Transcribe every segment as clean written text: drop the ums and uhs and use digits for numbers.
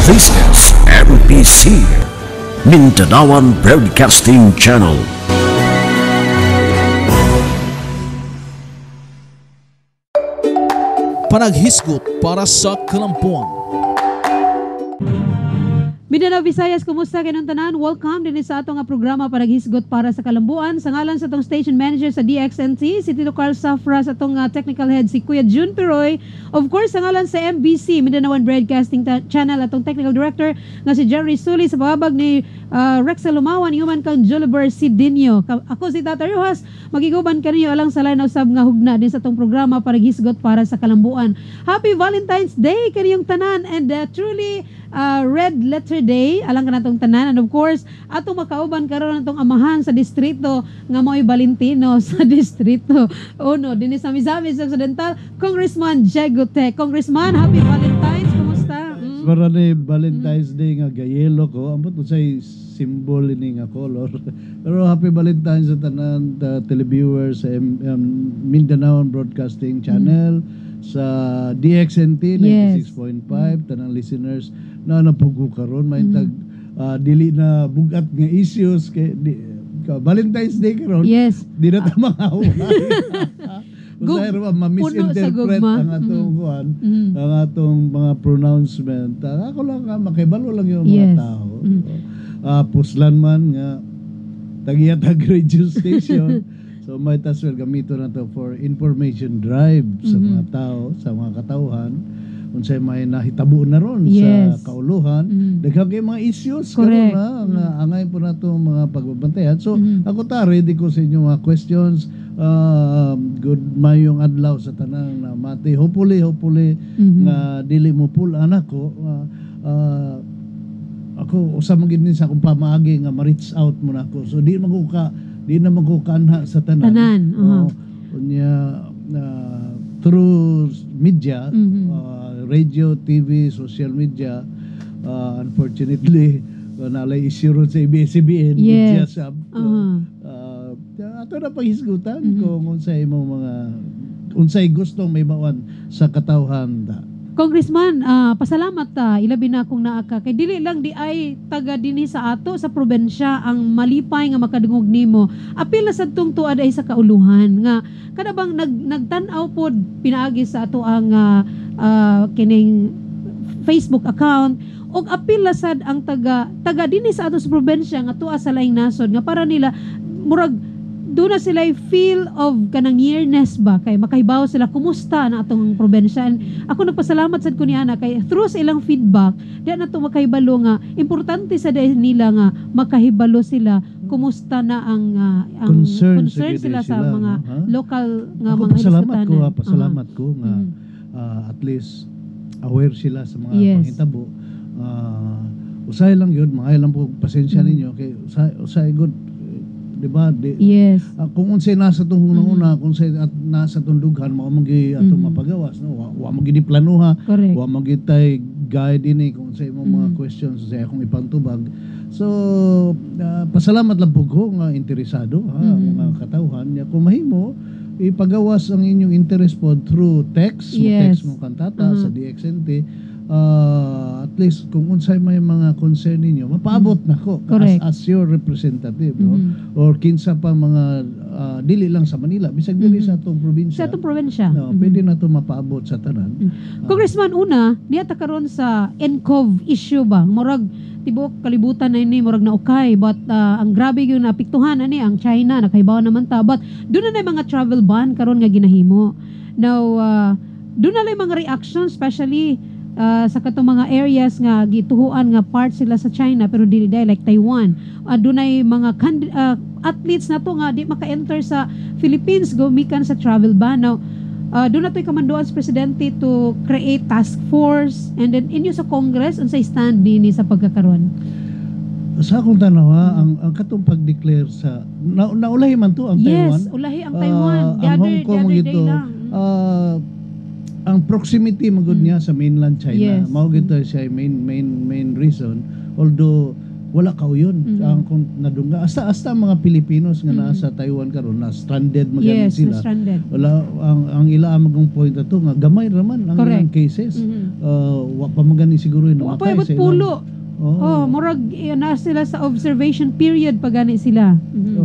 This is MBC, Mindanaoan Broadcasting Channel. Panaghisgot para sa kalampuan. Mindanao Visayas, kumusta kinong tanan? Welcome din sa atong programa Panaghisgot para sa kalambuan. Sa ngalan sa atong station manager sa DXNT, si Tito Carl Safra, sa atong technical head si Kuya June Piroy. Of course, sa ngalan sa MBC, Mindanaoan Broadcasting Channel, atong technical director nga si Jerry Suli, sa pababag ni Rexel Lumawan, human kang Joliver Sidinio. Ako si Tata Rojas, magiguban kaniyo alang sa line usab nga hugna din sa atong programa Panaghisgot para sa kalambuan. Happy Valentine's Day kaniyong tanan, and truly Red Letter Day alang ka natong tanan, and of course atong makauban karon natong amahan sa distrito nga mo'y Valentino sa distrito uno dinhi sa Misamis Occidental, Congressman Jegote. Congressman, happy Valentine's, kumusta? Para ni Valentine's Day nga gayelo ko, ambot usay symbol ini nga color. Pero happy Valentine's sa tanan televiewers sa Mindanao Broadcasting Channel, sa DXNT 96.5, tanang listeners na napugo karon may tag dili na bugat nga issues kay Valentine's Day karon. Yes. Di na ta mangaway. Usay ra ma-misinterpret ang atong kuan, ang atong mga pronouncement. Ako lang makibalo lang yung mga tao. Puslan man nga tag radio station. So might as well gamito na to for information drive sa mga tao, sa mga katauhan. Unsay may nahitabo na ron sa kauluhan, daghang kay mga issues karon na nga angay po nato mga pagbabantayan. So ako ta ready ko sa inyong mga questions. Good mayong adlaw sa tanang na mati. Hopefully nga dili mo pull anak ko. Ako usa man gid sa akong pamaagi nga ma-reach out mo na ako. So di na magkukanha sa tanan. Unya through media, radio, TV, social media, unfortunately nalay issue ron sa ABS-CBN, media sub. Ato na paghisgutan kung unsay gustong may bawan sa katawhan. Congressman, pasalamat ilabi na akong naaka kay dili lang di ay taga dinhi sa ato sa probensya ang malipay nga makadungog nimo. Apil na sad tong tuad ay sa kauluhan nga kada bang nagtan-aw pod pinaagi sa ato ang kining Facebook account, og apil na sad ang taga dinhi sa ato sa probensya nga tuwa sa laing nasod nga para nila murag doon na sila feel of kanang nearness ba kay makahibaw sila kumusta na atong probensya. And ako nagpasalamat sad ko ni ana kay through sa ilang feedback di na to makahibalo nga importante sa nila nga makahibalo sila kumusta na ang concern sila sa mga local nga mga istasyonan. Pasalamat ko nga at least aware sila sa mga panghitabo. Usay lang yun, mga ilang po pasensya ninyo kay usay good. Diba? Kung unsay nasa itong una, kung unsay nasa itong dughan, makamagi itong mapagawas. No? Wa magini planuha, wa magitay guide ini kung unsay mga questions sa akong ipantubag. So, pasalamat lang po ko nga interesado, mga katauhan. Kung mahimo, ipagawas ang inyong interest po through text, text mo kantata sa DXNT. At least kung unsay may mga concern ninyo mapaabot nako as your representative, no? Or kinsa pa mga dili lang sa Manila bisag dili sa atong probinsya no, pwede na to mapaabot sa tanan. Congressman, una diya ta karon sa ENCOV issue ba murag tibok kalibutan na ini murag na okay, but ang grabe yung napiktuhan ani ang China nakahibaw naman ta, but doon na mga travel ban karon nga ginahimo now. Doon na mga reaction especially sa katong mga areas nga gituhuan nga part sila sa China pero dili like Taiwan. Dunay mga athletes na to nga di maka-enter sa Philippines gumikan sa travel ban. Now doon na to'y kamanduan sa presidente to create task force, and then inyo sa Congress unsay stand ni sa pagkakaron? Sa akong tanawa, ang katong pag-declare sa naulahi man to ang Taiwan. Yes, ulahi ang Taiwan. Ang Hong Kong ito. Ang proximity magud niya sa mainland China, mao gito siya main reason, although wala ka yun. Ang kung nadungga hasta mga Pilipinos nga naa sa Taiwan karon na stranded magaling Yes, sila. na-stranded. Wala ang ila magong point ato nga gamay raman ang Correct. ilang cases. Wa pa magani siguro Wa pa namatay ibot sa ilang. pulo. Oh, murag na sila sa observation period pag gani sila.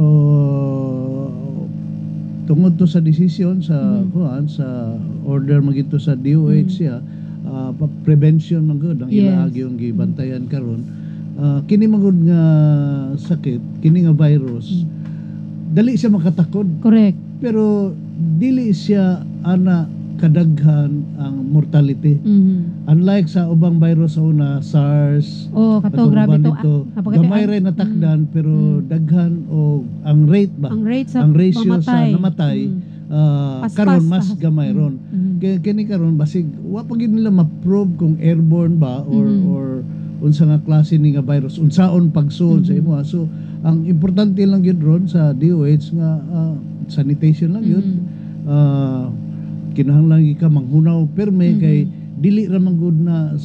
Tungod to sa desisyon sa kuan sa order magito sa DOH siya prevention man gud ang Yes. ila yung gibantayan karon. Kini magud nga sakit, kini nga virus, dali siya makatakod Correct. pero dili siya ana kadaghan ang mortality. Unlike sa ubang virus sa una, SARS, Oh, kato katong grabe uban to. dito, Napakatay- gamay rin natakdan pero daghan o ang rate ba? Ang rate sa Ang ratio pamatay. sa namatay Paspas karon mas sa- gamay ron. Kaya kini karon basig wa pa gid nila ma-probe kung airborne ba or unsa nga klase ni nga virus unsaon pagsuod sa imo. So ang importante lang gyud ron sa DOH nga sanitation lang yun. Kinahanglan ka manghunaw perme kay dili ra man gud na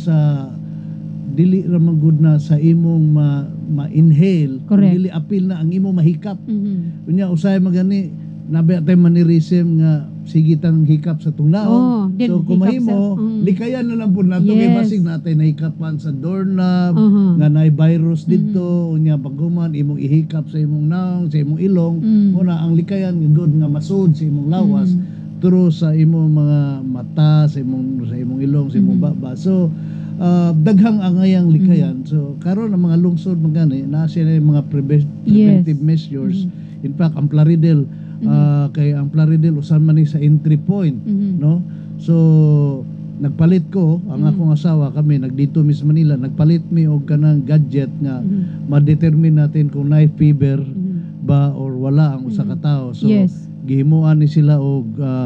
sa imong ma-inhale. Correct. Dili apil na ang imong mahikap. Mhm. Unya usay magani nabi atay mannerism nga sige tang hikap sa Oh, tungnaon. then So kung hikap mahimo sa- likayan na lang pud nato kay Yes. basig natay nahikapan sa doorknob Uh-huh. nga nay virus didto unya paghuman imong ihikap sa imong naong sa imong ilong muna ang likayan nga good nga masud sa imong lawas turo sa imong mga mata sa imong ilong sa imong baba. So daghang angayang likayan. So karon ang mga lungsod magani na siya na yung mga preventive measures. In fact ang Plaridel kay ang Plaridel usan man ni sa entry point, no? So nagpalit ko ang akong asawa kami nagdito Miss Manila nagpalit mi og kanang gadget nga ma-determine natin kung nay fever ba or wala ang usa ka tawo. So Yes. gihimuan ni sila og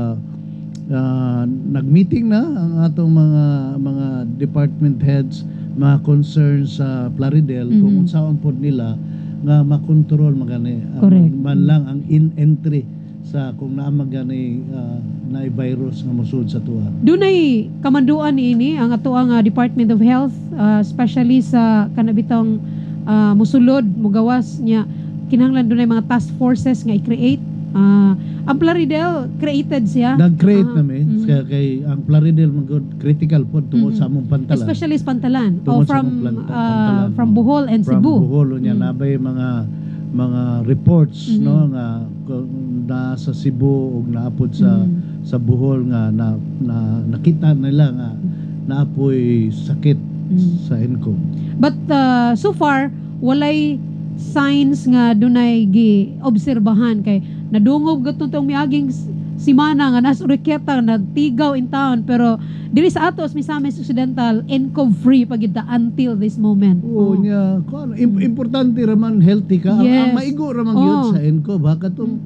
nag-meeting na ang atong mga department heads mga concerns sa Plaridel kung unsaon pod nila nga makontrol magani Correct. man lang ang in-entry sa kung naa magani na virus nga mosud sa tuwa. Dunay kamanduan niini ang ato ang Department of Health, especially sa kanabitang musulod mugawas niya kinahanglan dunay mga task forces nga i-create. Ang Plaridel created siya. Nag-create nami kay ang Plaridel magud critical pod tungod sa among pantalan. Especially sa Pantalan. Tungod sa From among pantalan. from Bohol and From Cebu. Bohol nya nabay mga reports no nga na sa Cebu ug naapod sa Bohol nga nakita nila nga naapoy sakit sa ENCOM. But so far walay signs nga dunay gi-obserbahan kay nadungog gatong tong miaging simana nga nas Uriqueta nagtigaw in town pero diri sa atos Misamis Occidental ENCOM free pagid until this moment. Oo nya kuan importante raman healthy ka. Yes. Ang maigo raman gyud sa ENCOM ba katong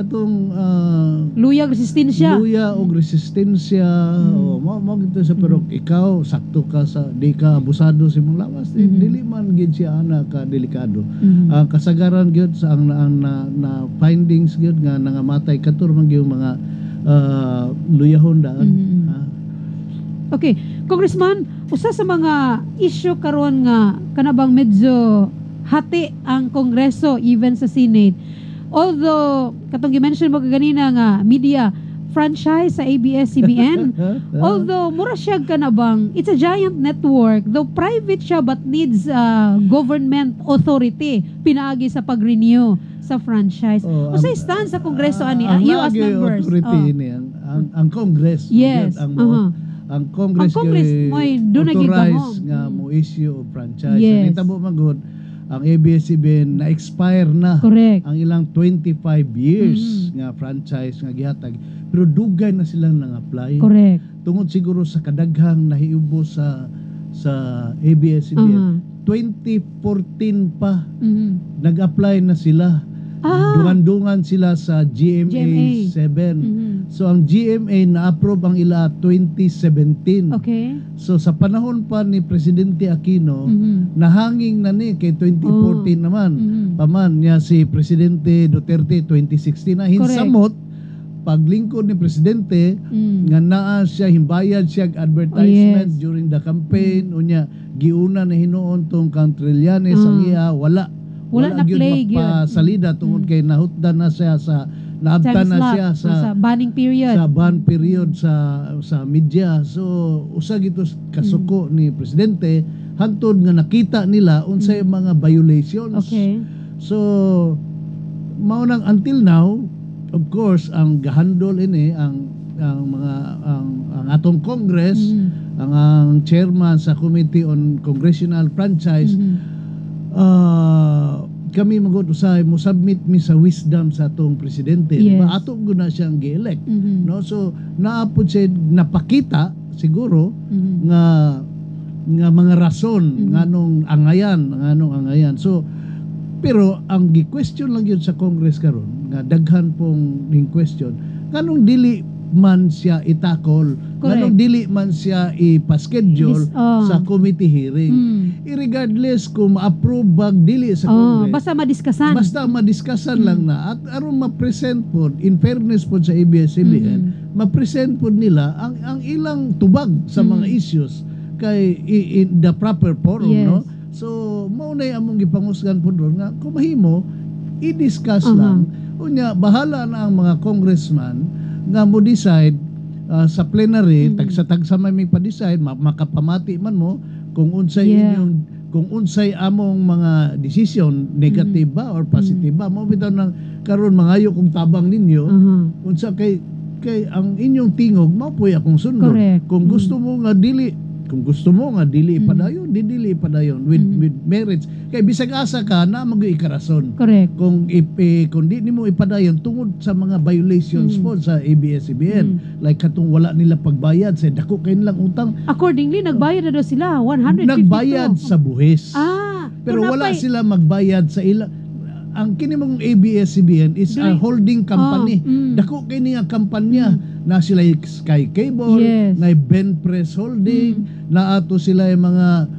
Luyag resistensya. luya og resistensya o mo gito sa pero ikaw sakto ka sa di ka abusado sa imong lawas dili man gid siya ana ka delikado. Kasagaran gyud sa ang na findings gyud nga nangamatay katur man gyud mga luyahon daan. Okay, Congressman, usa sa mga issue karon nga kanabang medyo hati ang Kongreso even sa Senate. Although katong gi-mention mo kaganina nga media franchise sa ABS-CBN, although mura siya kanabang it's a giant network, though private siya but needs government authority pinaagi sa pag-renew sa franchise. Usa stand sa Kongreso ani you as members. Authority ni ang Congress. Yes. Ang Congress mo'y doon authorized nga mo issue of franchise. Yes. Nitabo magud ang ABS-CBN na-expire na Correct. ang ilang 25 years nga franchise nga gihatag pero dugay na silang nang-apply. Correct. Tungod siguro sa kadaghang nahiubo sa ABS-CBN 2014 pa nag-apply na sila. Dungan-dungan sila sa GMA 7. So ang GMA na-approve ang ila 2017. Okay. So sa panahon pa ni Presidente Aquino, nahanging na ni kay 2014 naman. Paman niya si Presidente Duterte 2016 na hinsamot paglingkod ni presidente nga naa siya himbayad siya advertisement Yes. during the campaign unya giuna na hinuon tong Cantrillanes ang iya wala na gyud play gyud. mapasalida tungod kay nahutdan na siya sa naabtan Time na slot, siya sa banning period. sa ban period sa media. So usa gito kasuko ni presidente hangtod nga nakita nila unsay mga violations. Okay. So mao nang until now, of course, ang gahandol ini ang mga ang atong Congress, ang chairman sa Committee on Congressional Franchise, kami magud usay mo submit mi sa wisdom sa atong presidente. Yes. Diba? Ato guna siyang gi-elect. No? So naapod siya napakita siguro nga mga rason nganong angayan. So pero ang gi-question lang yun sa Congress karon nga daghan pong ning question nganong dili man siya itakol, nganong dili man siya ipa-schedule sa committee hearing. Regardless kung ma-approve bag dili sa Congress. Basta madiskusan. Basta madiskusan lang na at aron ma-present pod in fairness pod sa ABS-CBN, ma-present pod nila ang ilang tubag sa mga issues kay in the proper forum, Yes. no? So mao nay among gipangusgan pod ron nga kung mahimo i-discuss lang unya bahala na ang mga congressman nga mo decide sa plenary tagsa may pa-decide makapamati man mo kung unsay inyong kung unsay among mga decision negative ba or positive ba mo bitaw nang karon mangayo kung tabang ninyo unsa kay ang inyong tingog mao puy akong sundon. Correct. Kung gusto mo nga dili padayon dili padayon with merits kay bisag asa ka na mag-ikarason. Correct. Kung di nimo ipadayon tungod sa mga violations po sa ABS-CBN like katong wala nila pagbayad sa dako kay nilang utang, Accordingly, nagbayad na daw sila 152. nagbayad sa buhis pero kung wala napay- sila magbayad sa ila. Ang kini mong ABS-CBN is a holding company. Dako kay niya kampanya na sila Sky Cable, Yes. na Ben Press Holding, na ato sila yung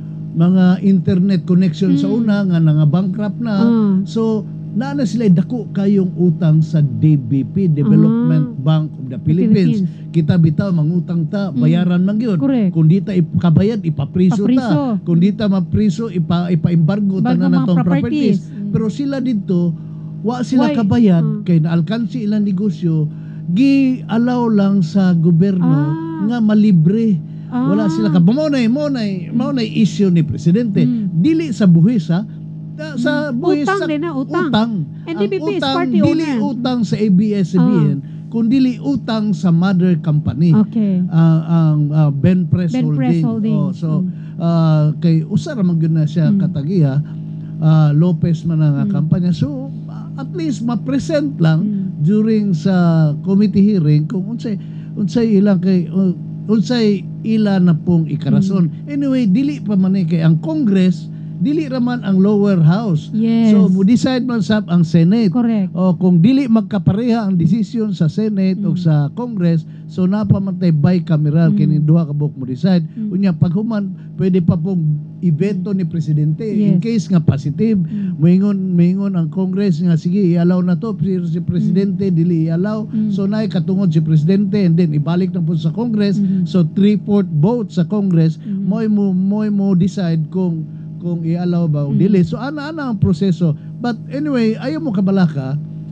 mga internet connection sa una nga bankrupt na. So na sila dako kayong utang sa DBP, Development Bank of the Philippines. Kita bitaw mangutang ta, bayaran man gyud. Correct. Kung di ta ikabayad, ipapriso ta. Papriso. Kung di ta mapriso, ipa-embargo ta na Embargo mga natong properties. properties. Pero sila dito, wa sila Why? kabayad kay naalkansi ilang negosyo, gi-allow lang sa gobyerno nga malibre. Wala sila ka mo na issue ni presidente. Dili sa buhis ha. Sa buhis Utang sa din na, utang. And Ang DBP is utang, party dili owner. utang sa ABS-CBN, kundi utang sa mother company. Okay. Ang Ben Press Ben Press Holding. Holding. So kay usa ra man gyud na siya katagiha. Lopez man ang kampanya. So at least ma-present lang during sa committee hearing kung unsay ilang kay unsay ila na pong ikarason. Anyway, dili pa man kay ang Congress, dili raman ang lower house. Yes. So mo decide man sab ang Senate. Correct. O kung dili magkapareha ang desisyon sa Senate o sa Congress, so napamantay bicameral kini duha ka buok mo decide. Unya paghuman pwede pa pong ibeto ni presidente in Yes. case nga positive. Moingon ang Congress nga sige i-allow na to si presidente dili i-allow. So naay katungod si presidente and then ibalik na po sa Congress. So 3/4 vote sa Congress moy mo decide kung i-allow ba o dili. So ana ang proseso. But anyway, ayaw mo kabalaka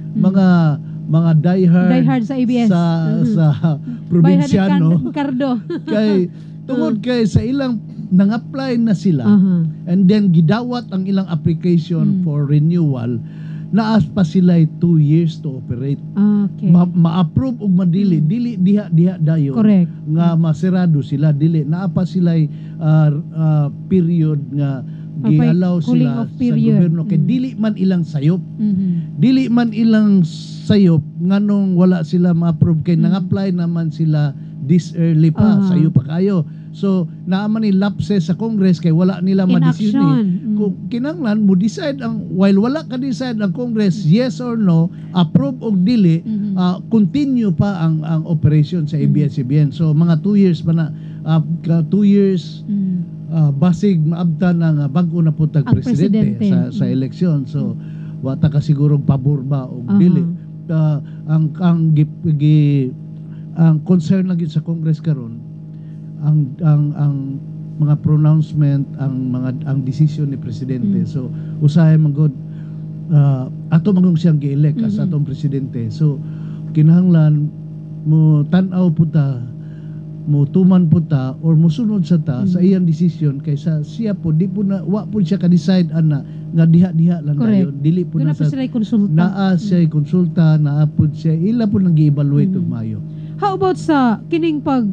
mga diehard sa ABS. sa probinsyano Bayhan Cardo. kay tungod kay sa ilang nang-apply na sila and then gidawat ang ilang application for renewal, naas pa sila 2 years to operate. Okay. Ma-approve og madili dili diha dayon. Correct. Nga masirado sila dili naa pa sila period nga gi-allow Cooling sila off sa period. gobyerno kay dili man ilang sayop. Mhm. Dili man ilang sayop nganong wala sila ma-approve kay nang-apply naman sila this early pa, sayo pa kayo. So naaman ni lapses sa Congress kay wala nila ma-decision. Inaction. Kung kinanglan mo decide while wala ka decide ang Congress yes or no, approve og dili, continue pa ang operation sa ABS-CBN. So mga 2 years pa na 2 years basig maabtan ang bago na putag Ang presidente presidente. sa eleksyon. So wata ka sigurong pabor ba o dili. ang concern lagi sa Congress karon ang mga pronouncement, ang decision ni presidente. So usahay man gud ato magong siyang gi-elect as atong presidente. So kinahanglan mo tan-aw po ta, mo tuman po ta, or mo sunod sa ta sa iyang decision, kaysa siya po di po na wa po siya ka-decide ana nga diha-diha lang dayon, dili po Doon na na po sa sila konsulta. naa siya konsulta, naa po siya ila po nag-evaluate og maayo. How about sa kining pag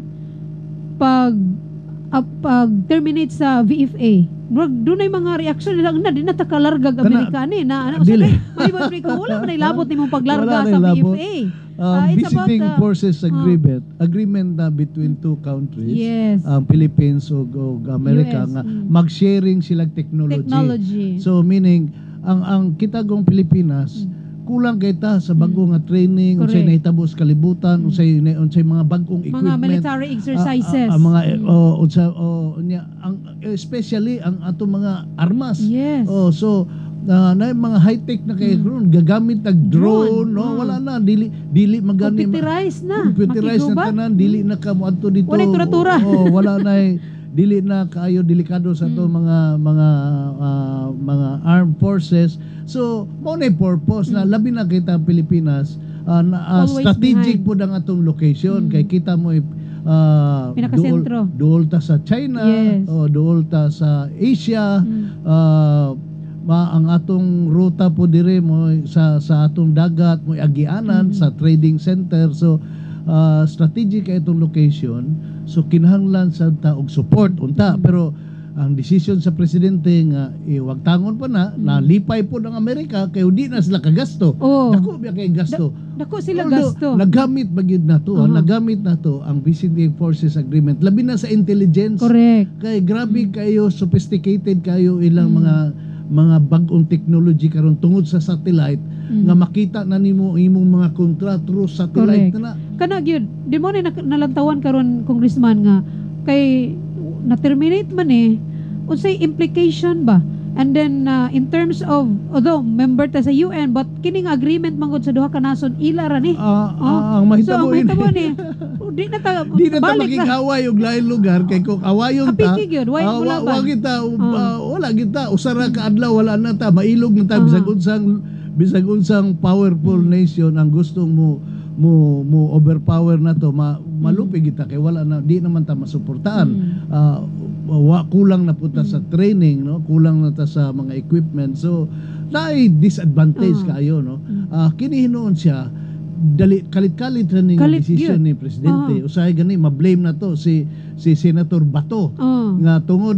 terminate sa VFA? Bro, doon ay mga reaction nila na di na takalargag Amerika ni na ano sa dili. Amerika wala man ilabot nimong paglarga Wala sa na ilabot. VFA. It's Visiting about, forces agreement na between two countries, Yes. ang Philippines ug Amerika, US, nga mag-sharing sila technology. So meaning ang kita gong Pilipinas kulang kay ta sa bago nga training, unsay Correct. nahitabo sa kalibutan, unsay mga bagong equipment, Mga military exercises. ang mga especially ang ato mga armas. Yes. So na mga high-tech na kay gagamit tag drone, no? Wala na, dili magani Computerized na. computerized na Makiguba. tanan, dili na ka moadto dito. Walay tura-tura. Wala na dili na kaayo delikado sa to mga armed forces. So mao na purpose na labi na kita Pilipinas, Always strategic behind. po ang atong location, kay kita mo Pinakasentro. duol ta sa China, Yes. o duol ta sa Asia, ang atong ruta po dire mo sa atong dagat mo agianan sa trading center. So strategic kay itong location, so kinahanglan sa ta og support unta, pero ang decision sa presidente nga wag tangon pa na nalipay po ng Amerika kay di na sila kagasto. Oo. Dako biya kay gasto. Dako sila Although, gasto. nagamit bagid na to, nagamit na to ang Visiting Forces Agreement labi na sa intelligence. Correct. Kay grabe kayo, sophisticated kayo ilang mga bagong technology karon tungod sa satellite nga makita na nimo imong mga kontra through satellite Correct. na. Kana gyud, di mo ni nalantawan karon congressman nga kay na-terminate man unsay implication ba? And then in terms of although member ta sa UN but kining agreement mangod sa duha ka nason ila ra ni. Ang mahitabo ni. Di na ta di na ta balik na. makikaway og lain lugar kay kung awayon ta. Apiki gyud, way mula ba? Wala kita usara ka adlaw wala na ta mailog na ta bisag unsang powerful nation ang gustong mo overpower na to, malupi kita kay wala na, di naman ta masuportaan. Kulang na punta sa training, no? Kulang na ta sa mga equipment. So naay disadvantage kaayo, no? Kini hinuon siya kalit-kalit ra ning decision ni presidente. Usahay gani ma-blame na to si Senator Bato nga tungod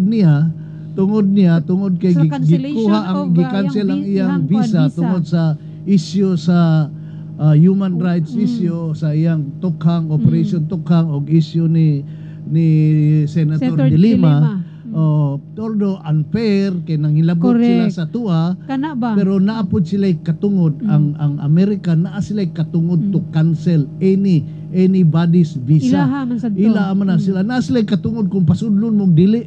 kay gikuha ang gi-cancel ang iyang visa tungod sa issue sa human rights issue sa iyang tukhang operation tukhang og issue ni Senator De Lima. Although unfair kay nanghilabot sila sa tuwa, kana ba? pero naapod sila katungod ang Amerika naa sila katungod to cancel anybody's visa. Ilaha man sad to. Ilaha man na sila na sila katungod kung pasudlon mong dili.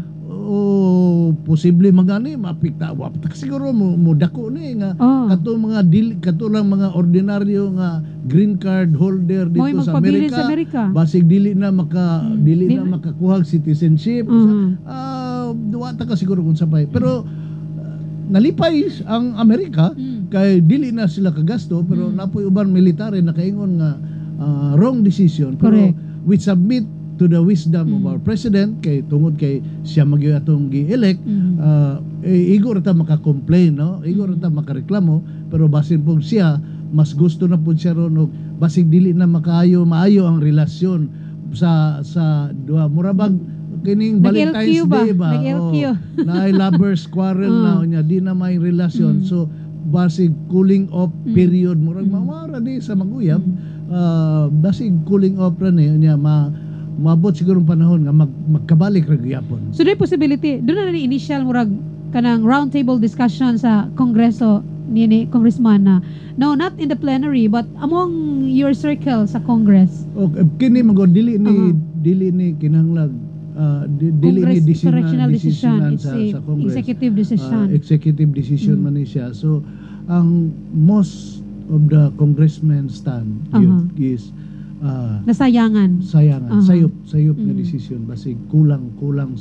Posible magani mapikta wa siguro mo dako ni nga kato lang mga ordinaryo nga green card holder dito sa Amerika, basig dili na makakuha citizenship. Wa ta ka siguro kung sabay, pero nalipay ang Amerika kay dili na sila kagasto, pero napoy uban military nakaingon nga wrong decision. Pero we submit to the wisdom of our president kay tungod kay siya magyo atong gi-elect. Igor ta maka-complain, no? Igor ta makareklamo, pero basin pong siya mas gusto na pud siya ron og basig dili na maayo ang relasyon sa duha murabag kining Valentine's Day ba? Naay lovers quarrel na nya di na may relasyon. So basig cooling off period murag mawara di sa maguyab. Basig cooling off ra ni nya maabot siguro panahon nga magkabalik ra gyapon. So, there's possibility, doon na initial murag kanang roundtable discussion sa Kongreso ni Congressman na, no, not in the plenary, but among your circle sa Congress. Okay, kini magod dili ni kinahanglan dili ni correctional decision. It's sa Congress. Executive decision. Executive decision man ni siya. So, ang most congressman stand yun is nasayangan. sayangan, sayop nga decision basig kulang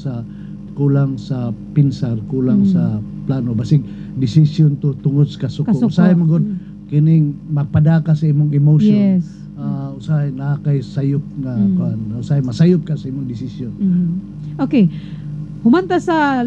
sa pinsar, kulang sa plano basig decision to tungod sa kasuko. Usahay magod kining magpadaka sa imong emotion. Yes. Usahay na kay sayop nga usahay masayop ka sa imong decision. Okay. Humanta sa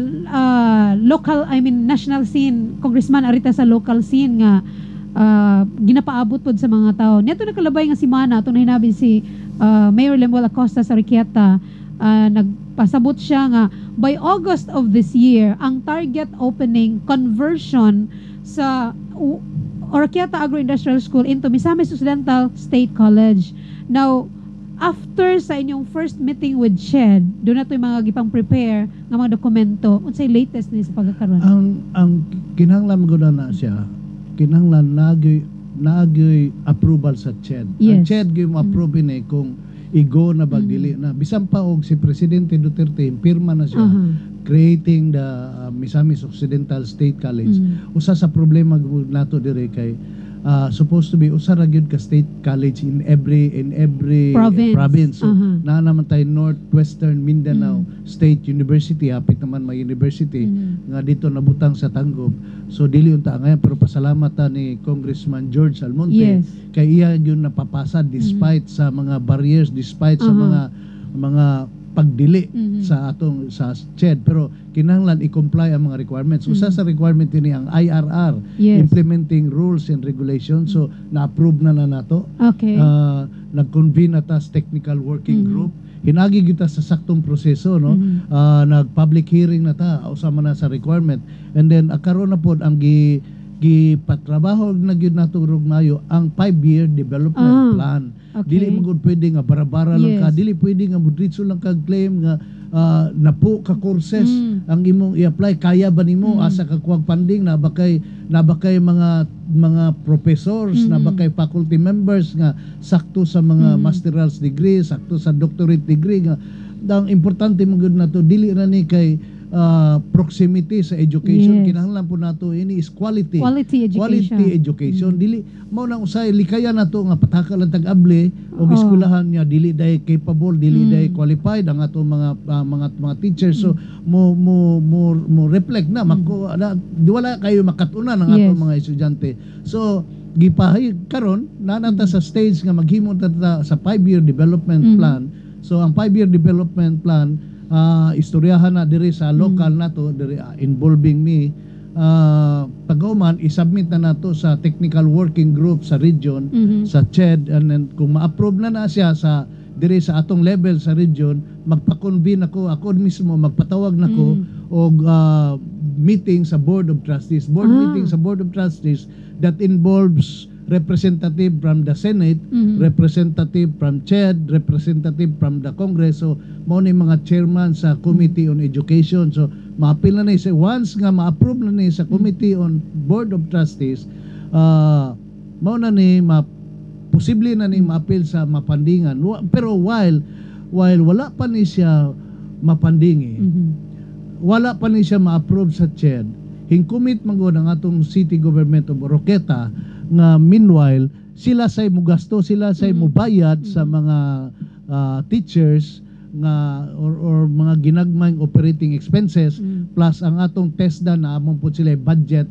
national scene, Congressman arita sa local scene nga ginapaabot pod sa mga tao. Neto nakalabay nga si Mana, ato na hinabi si Mayor Lemuel Acosta sa Riquieta, nagpasabot siya nga by August of this year, ang target opening conversion sa Riquieta Agro-Industrial School into Misamis Occidental State College. Now, after sa inyong first meeting with CHED, doon na ito yung mga gipang-prepare ng mga dokumento, unsay latest ni sa pagkakaroon? Ang kinahanglan gud na siya, kinahanglan nagoy approval sa CHED. Ang Yes. CHED gyud mo approve ni kung igo na bagdili na bisan pa og si Presidente Duterte pirma na siya creating the Misamis Occidental State College. Usa sa problema gud nato dire kay supposed to be usa ra gyud ka state college in every province. So na naman tay Northwestern Mindanao State University, hapit naman may university nga dito nabutang sa Tanggob. So dili unta ngayon, pero pasalamat ta ni Congressman George Almonte. Yes. Kay iya yun napapasa despite sa mga barriers, despite sa mga pagdili sa CHED, pero kinahanglan i-comply ang mga requirements. Usa sa requirement ini ang IRR, Yes. Implementing Rules and Regulations. So na-approve na nato. Okay. Nag-convene na ta sa technical working group. Hinagi kita sa saktong proseso, no? Nag-public hearing na ta usama na sa requirement. And then karon na pod ang gipatrabaho na gyud nato rugnayo ang 5-year development plan. Okay. Dili mo gud pwede nga bara-bara lang ka, Yes. dili pwede nga budritso lang ka claim nga napo ka courses ang imong i-apply, kaya ba nimo asa ka kuwag funding, na bakay mga professors, na bakay faculty members nga sakto sa mga master's degree, sakto sa doctorate degree nga. Ang importante mo gud nato dili ra ni kay proximity sa education. Yes. Kinahanglan po nato ini is quality Quality education. Dili mao nang usay likaya nato nga pataka lang tag-able o eskwelahan niya dili day capable, dili day qualified ang ato mga teachers. So mo reflect na wala kayo makatunan ang ato Yes. mga estudyante. So gipahay karon nanata sa stage nga maghimo ta sa 5-year development plan. So ang 5-year development plan istoryahan na diri sa local nato diri involving me, paghuman isubmit na nato sa technical working group sa region, sa CHED, and then kung ma-approve na siya sa diri sa atong level sa region, magpa-convene ako mismo magpatawag nako og meeting sa Board of Trustees. Meeting sa Board of Trustees that involves representative from the Senate, representative from CHED, representative from the Congress. So mao ni mga chairman sa Committee on Education. So maapil na ni sa once nga ma-approve na ni sa Committee on Board of Trustees, mao na ni posible na ni maapil sa mapandingan. Pero while wala pa ni siya mapandingi, wala pa ni siya ma-approve sa CHED, hingkumit man gud ang atong City Government of Oroqueta nga meanwhile sila say mo gasto, sila say mo bayad sa mga teachers nga or mga ginagmayng operating expenses plus ang atong TESDA na amon pud sila budget,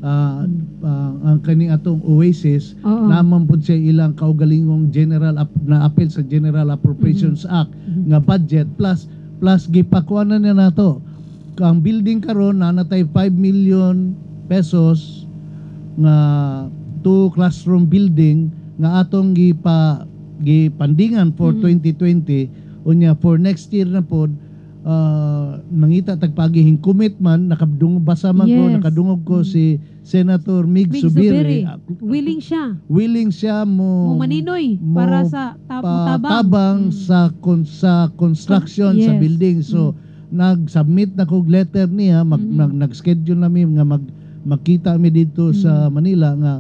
ang kaning atong Oasis naman pud siya ilang kaugalingong na apel sa General Appropriations Act nga budget plus gipakuanan na nato ang building karon na natay 5 million pesos nga 2 classroom building nga atong gipandingan for 2020. Unya for next year na pod nangita tagpagihing commitment nakadungog ko si Senator Mig Zubiri. Willing siya mo maninoy para sa tabang sa construction sa building. So nag-submit na kog letter niya, nag-schedule nami nga magkita mi dito sa Manila nga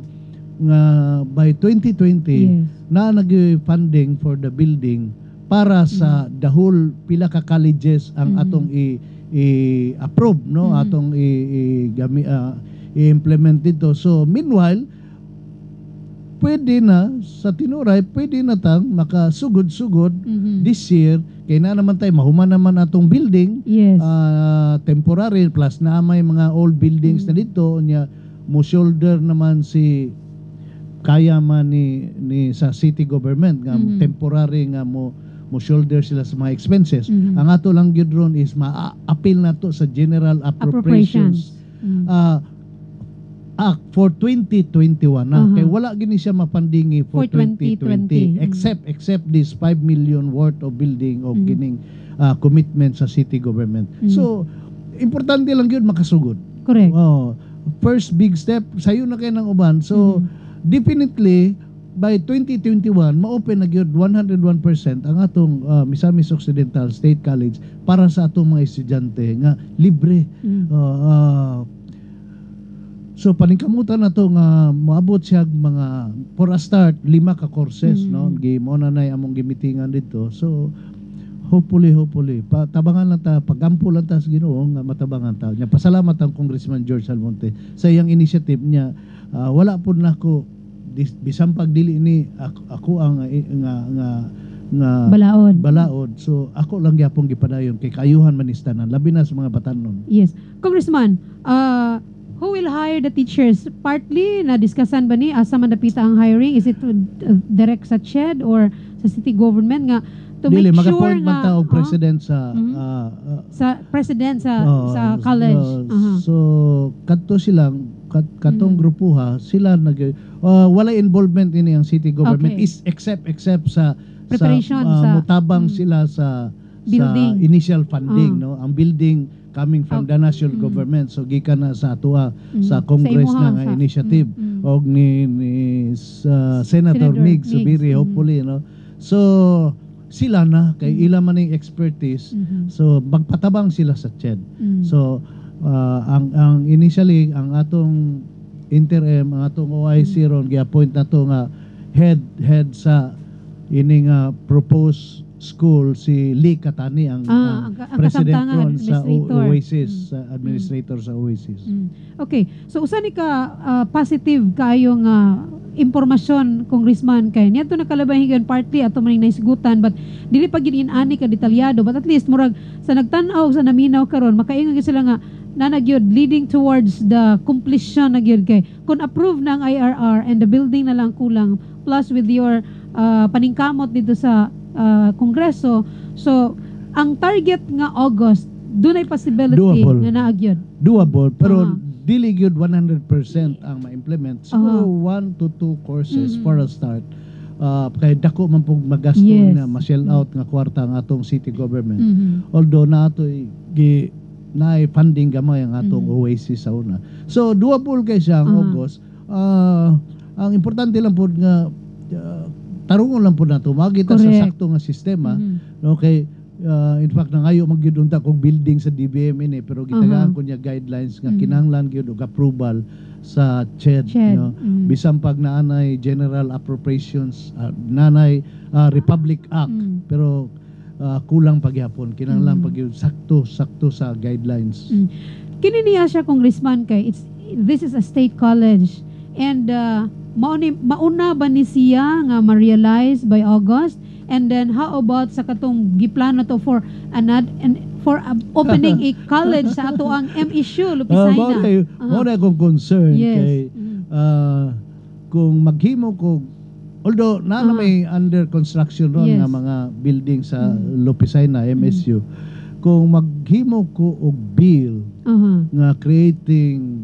by 2020 na nag-funding for the building para sa the whole pila ka colleges ang atong i-approve, no? Atong i-implement dito. So meanwhile pwede na sa tinuray, pwede na tang makasugod-sugod this year. Kaya na naman tayo, mahuman naman atong building, Yes. temporary, plus na may mga old buildings na dito, niya mo shoulder naman si kaya man ni sa city government nga temporary nga mo shoulder sila sa mga expenses. Ang ato lang gyud ron is ma-appeal na to sa general appropriations. Act for 2021 na kay wala gini siya mapandingi for 2020 except this 5 million worth of building of gining commitment sa city government. So importante lang yun makasugod. Correct. First big step sayo na kayo ng uban. So definitely by 2021 ma-open na gyud 101% ang atong Misamis Occidental State College para sa atong mga estudyante nga libre. So paningkamutan na to nga moabot siya mga for a start 5 ka courses no mo na nay among gimitingan dito. So hopefully tabangan lang ta pagampo lang ta sa Ginoo nga matabangan ta. Nya pasalamat ang Congressman George Almonte sa iyang initiative niya. Wala pud nako bisan pag dili ni ako ang nga balaod. So ako lang gyapon gipadayon kay kaayuhan man istanan labi na sa mga batanon. Yes. Congressman, who will hire the teachers? Partly, na-discussan ba ni asa man dapita ang hiring? Is it direct sa CHED or sa city government nga to Dili, make sure mag-appoint man nga ta og president sa sa college. So kadto silang katong grupuha sila wala involvement ini ang city government Okay. is except sa Preparation sa mutabang sila sa building. initial funding no ang building coming from the national government. So gikan na sa atua sa Congress Sa na nga imuha, initiative og ni Senator Mig Subiri hopefully no. So sila na kay ila man ning expertise. So magpatabang sila sa CHED. So ang initially ang atong interim ang atong OIC ron gi-appoint na to nga head sa ining proposed school si Lee Katani ang president ron sa Oasis administrator sa Oasis. Okay. So usa ni ka positive kaayo nga impormasyon Congressman kay niadto nakalabahigan partly ato maning naisgutan but dili pa gid ani ka detalyado but at least murag sa nagtan-aw sa naminaw karon makaingon gyud sila nga nanagyod leading towards the completion na gyud kay kun approve na ang IRR and the building na lang kulang plus with your paningkamot dito sa Kongreso. So, ang target nga August, dunay possibility nga naagyod. Doable, pero dili gyud 100% ang ma-implement. Siguro 1 to 2 courses for a start. Kay dako man pug magasto na ma-shell out nga kwarta ang atong city government. Although nato na funding gamay ang atong Oasis sa una. So doable kay siya ang August. Ang importante lang pud nga tarungon lang po nato magita sa sakto nga sistema okay in fact nangayo magyud unta kog building sa DBM ini pero gitagaan ko niya guidelines nga kinahanglan gyud og approval sa CHED no? Bisan pag naanay general appropriations nanay Republic Act pero kulang pagyapon kinahanglan pagyud sakto sa guidelines. Kini niya siya Congressman kay this is a state college and mauna ba ni siya nga ma-realize by August and then how about sa katong giplano to for opening a college sa ato ang MSU Lupisaina. Muna akong concern kay kung maghimo ko although na may under construction ron nga mga building sa Lupisaina MSU kung maghimo ko og bill nga creating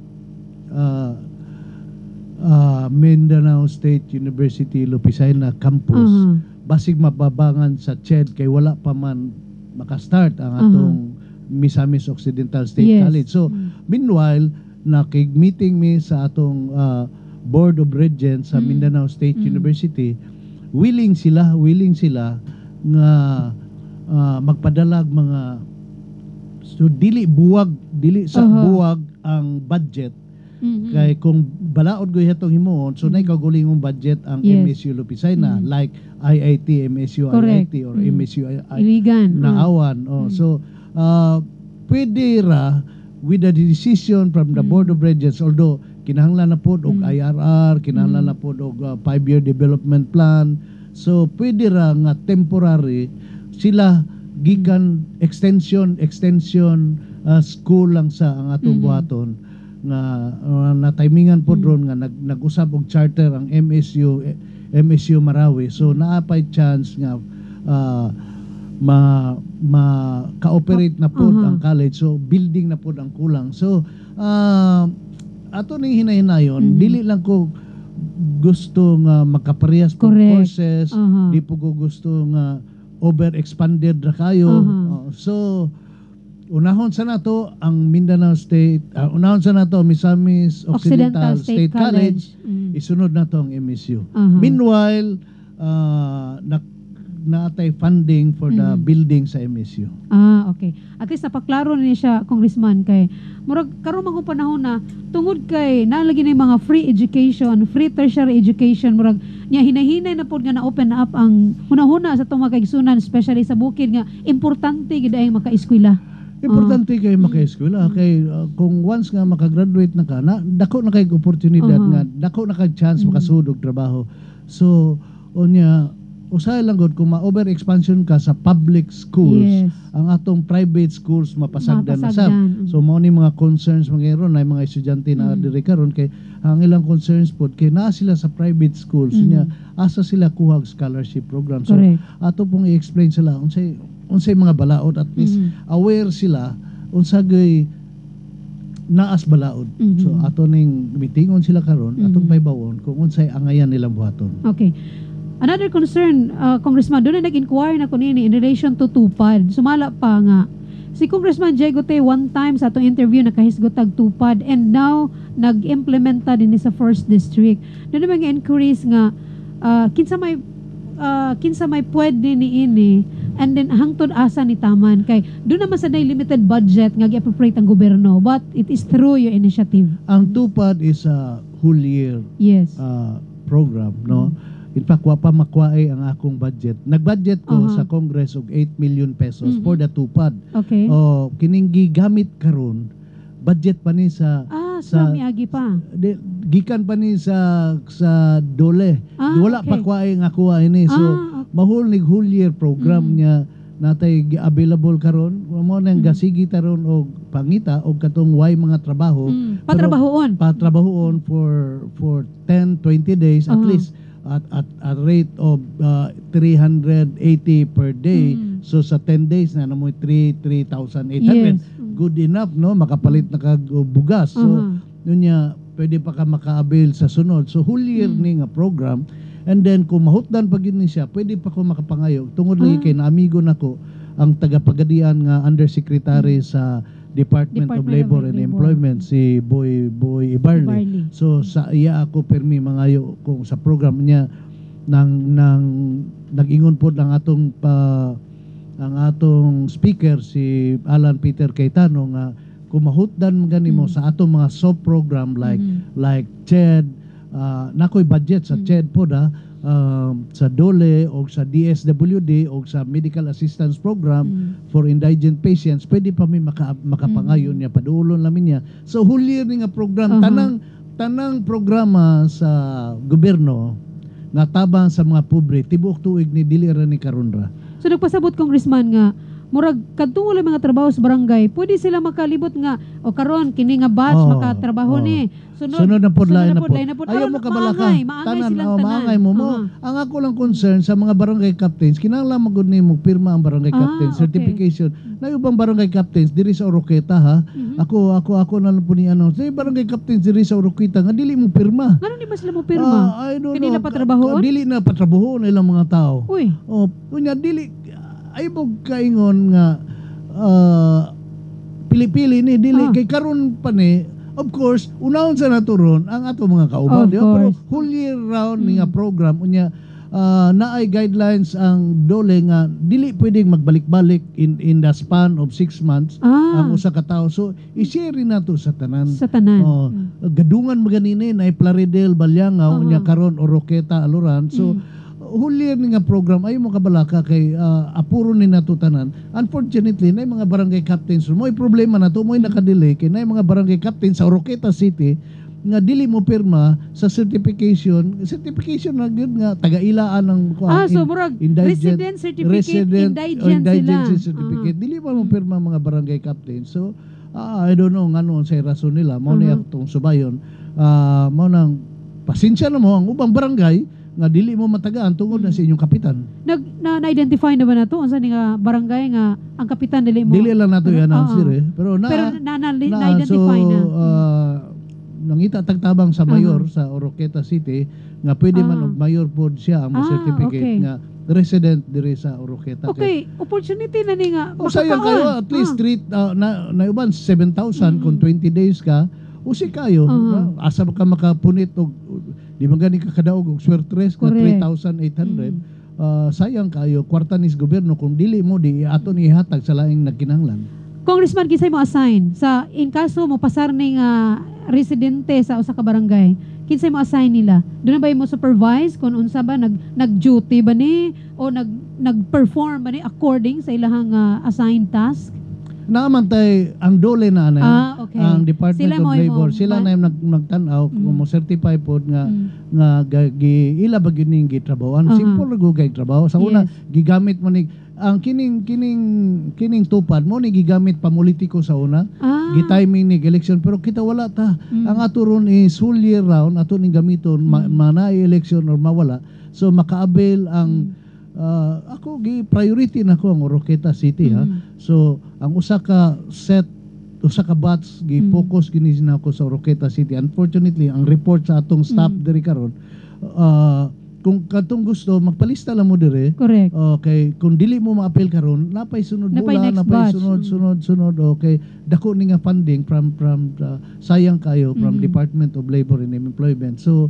Mindanao State University Lupisaina campus basig mababangan sa CHED kay wala pa man makastart ang atong Misamis Occidental State College. So meanwhile nakig-meeting mi sa atong Board of Regents sa Mindanao State University willing sila nga magpadalag mga so dili sa buwag ang budget. Kay kung balaod ko itong himuon, so nay kagulingong budget ang MSU Lupisaina like IIT, MSU IIT or MSU Iligan. Naawan. So pwede ra with the decision from the Board of Regents although kinahanglan na pod og IRR, kinahanglan na pod og 5-year development plan. So pwede ra nga temporary sila gikan extension school lang sa ang atong buhaton nga na timingan pod ron nga nag-usab og charter ang MSU Marawi. So naapay chance nga ma-cooperate na pod ang college. So building na pod ang kulang. So ato ning hinay-hinayon, dili lang ko gusto nga makaparehas po courses, di po ko gusto nga over-expanded ra kayo. So unahon sa nato ang Mindanao State, unahon sa nato Misamis Occidental State College, isunod na to ang MSU. Meanwhile, naatay funding for the building sa MSU. Okay. At least napaklaro ni siya, Congressman, kay murag karon mga panahon na tungod kay nalagi na yung mga free education, free tertiary education, murag niya hinahinay na pod nga na-open up ang hunahuna sa itong mga kaigsunan, especially sa bukid nga importante gid ay maka-eskwela. Importante kay maka-eskwela kay kung once nga makagraduate na ka, dako na kay oportunidad nga, dako na kay chance makasudog trabaho. So unya usahay lang gud kung ma-over expansion ka sa public schools, ang atong private schools mapasagdan na sab. So mao ni mga concerns mangyron na mga estudyante na diri karon kay ang ilang concerns pod kay naa sila sa private schools niya asa sila kuha og scholarship program. So ato pong i-explain sila unsay mga balaod, at least aware sila unsa gay naas balaod. So ato ning mitingon sila karon, atong paybawon kung unsay angayan nilang buhaton. Okay. Another concern, Congressman, doon na nag-inquire na kunini in relation to tupad. Sumala pa nga. Si Congressman Jay Gote one time sa atong interview nakahisgotag tupad and now nag-implementa din sa first district. Doon na mga inquiries nga kinsa may pwede ni ini and then hangtod asa ni taman kay doon naman sa limited budget nga gi-appropriate ang gobyerno, but it is through your initiative. Ang tupad is a whole year program, no? In fact, wa pa makwaay ang akong budget. Nag-budget ko sa Congress og 8 million pesos for the tupad. Okay. O kining gigamit karon, budget pa ni sa miagi pa. Gikan pa ni sa dole. Wala pa kwaay nga kuha ini. So mahul nig whole year program niya natay available karon. Mo nang gasigi taron og pangita og katong way mga trabaho. Patrabahoon for 10 20 days at least. At a rate of 380 per day. So sa 10 days na mo 3,800. Good enough, no? Makapalit na kag bugas. So nunya pwede pa ka maka-avail sa sunod. So whole year ni nga program, and then kung mahutdan pag yun siya, pwede pa ko makapangayo tungod lagi kay na amigo nako ang tagapagadian nga undersecretary sa Department of Labor and Employment, si Boy Ibarli. So sa iya ako permi mangayo kung sa program niya nag-ingon pod ang atong speaker si Alan Peter Cayetano nga kung mahutdan ganimo sa atong mga sub program like CHED, nakoy budget sa CHED pod sa DOLE o sa DSWD o sa Medical Assistance Program for Indigent Patients, pwede pa may makapangayon niya, padulon namin niya. So whole year nga program, tanang programa sa gobyerno nga tabang sa mga pobre, tibuok tuig ni dili ra ni karon ra. So nagpasabot, Congressman, nga murag kadtong mga trabaho sa barangay, pwede sila makalibot nga o karon kini nga batch makatrabaho ni. Sunod na pod lain na pod. Ayaw mo kabalaka. Maangay mo. Ang ako lang concern sa mga barangay captains, kinahanglan magud nimo pirma ang barangay captain certification. Na ubang barangay captains diri sa Oroqueta ha. Ako na lang po ni ano. Sa barangay captains diri sa Oroqueta nga dili mo pirma. Ngano di ba sila mo pirma? Kanila patrabahoon? Dili na patrabahoon ilang mga tao. Uy. Unya dili ay mong kaingon nga pili-pili ni dili kay karon pa ni, of course unahon sa naturon ang ato mga kauban, pero whole year round nga program unya naay guidelines ang DOLE nga dili pwedeng magbalik-balik in the span of 6 months ang usa ka tawo. So i-share nato sa tanan. Gadungan maganini na Plaridel, Balyangaw unya karon Oroqueta, Aluran. So whole year nga program ay mo kabalaka kay apuro ni nato tanan. Unfortunately nay mga barangay captains mo problema nato mo nakadelay kay nay mga barangay captains sa Oroqueta City nga dili mo pirma sa certification na gyud nga taga-ilaan ng so murag resident certificate, indigent certificate. Dili pa mo pirma mga barangay captain. So I don't know ngano sa rason nila. Mao ni atong subayon. Mao nang pasensya na mo ang ubang barangay nga dili mo matagaan tungod na sa inyong kapitan. Na-identify na ba na to? Unsa ni nga barangay nga ang kapitan dili mo? Dili lang nato i-announce Pero na-identify na. Nangita tagtabang sa mayor sa Oroqueta City nga pwede man og mayor pod siya ang certificate nga resident diri sa Oroqueta. Okay, opportunity na ni nga sayang kayo at least na uban 7,000 kung 20 days ka usi kayo asa ka makapunit og di man gani ka kadaog og swertres na 3,800 sayang kayo kwarta nis gobyerno kung dili mo di ato ni ihatag sa laing nagkinahanglan. Congressman, kisay mo assign sa in kaso mo pasar ning residente sa usa ka barangay, kinsay mo assign nila? Doon ba mo supervise kung unsa ba nag-duty ba ni o nag-perform ba ni according sa ilahang assigned task? Naman tay ang dole na okay. ang Department Sila of Labor sila na magtan-aw kung mo certify pod nga ila ba gyud ning gitrabahoan simple ra gugay trabaho sa una gigamit mo ni ang kining tupad mo ni gigamit pamolitiko sa una gitiming ni election pero kita wala ta ang ato ron is whole year round ato ning gamiton manay election or mawala so makaabel ang ako priority na ko ang Oroqueta City so ang usa ka batch gi-focus gini na ko sa Oroqueta City. Unfortunately ang report sa atong staff diri karon kung katong gusto magpalista lang mo dire. Correct. Okay, kung dili mo ma-appeal karon napay sunod bulan napay sunod okay dako ni nga funding from sayang kayo from Department of Labor and Employment. So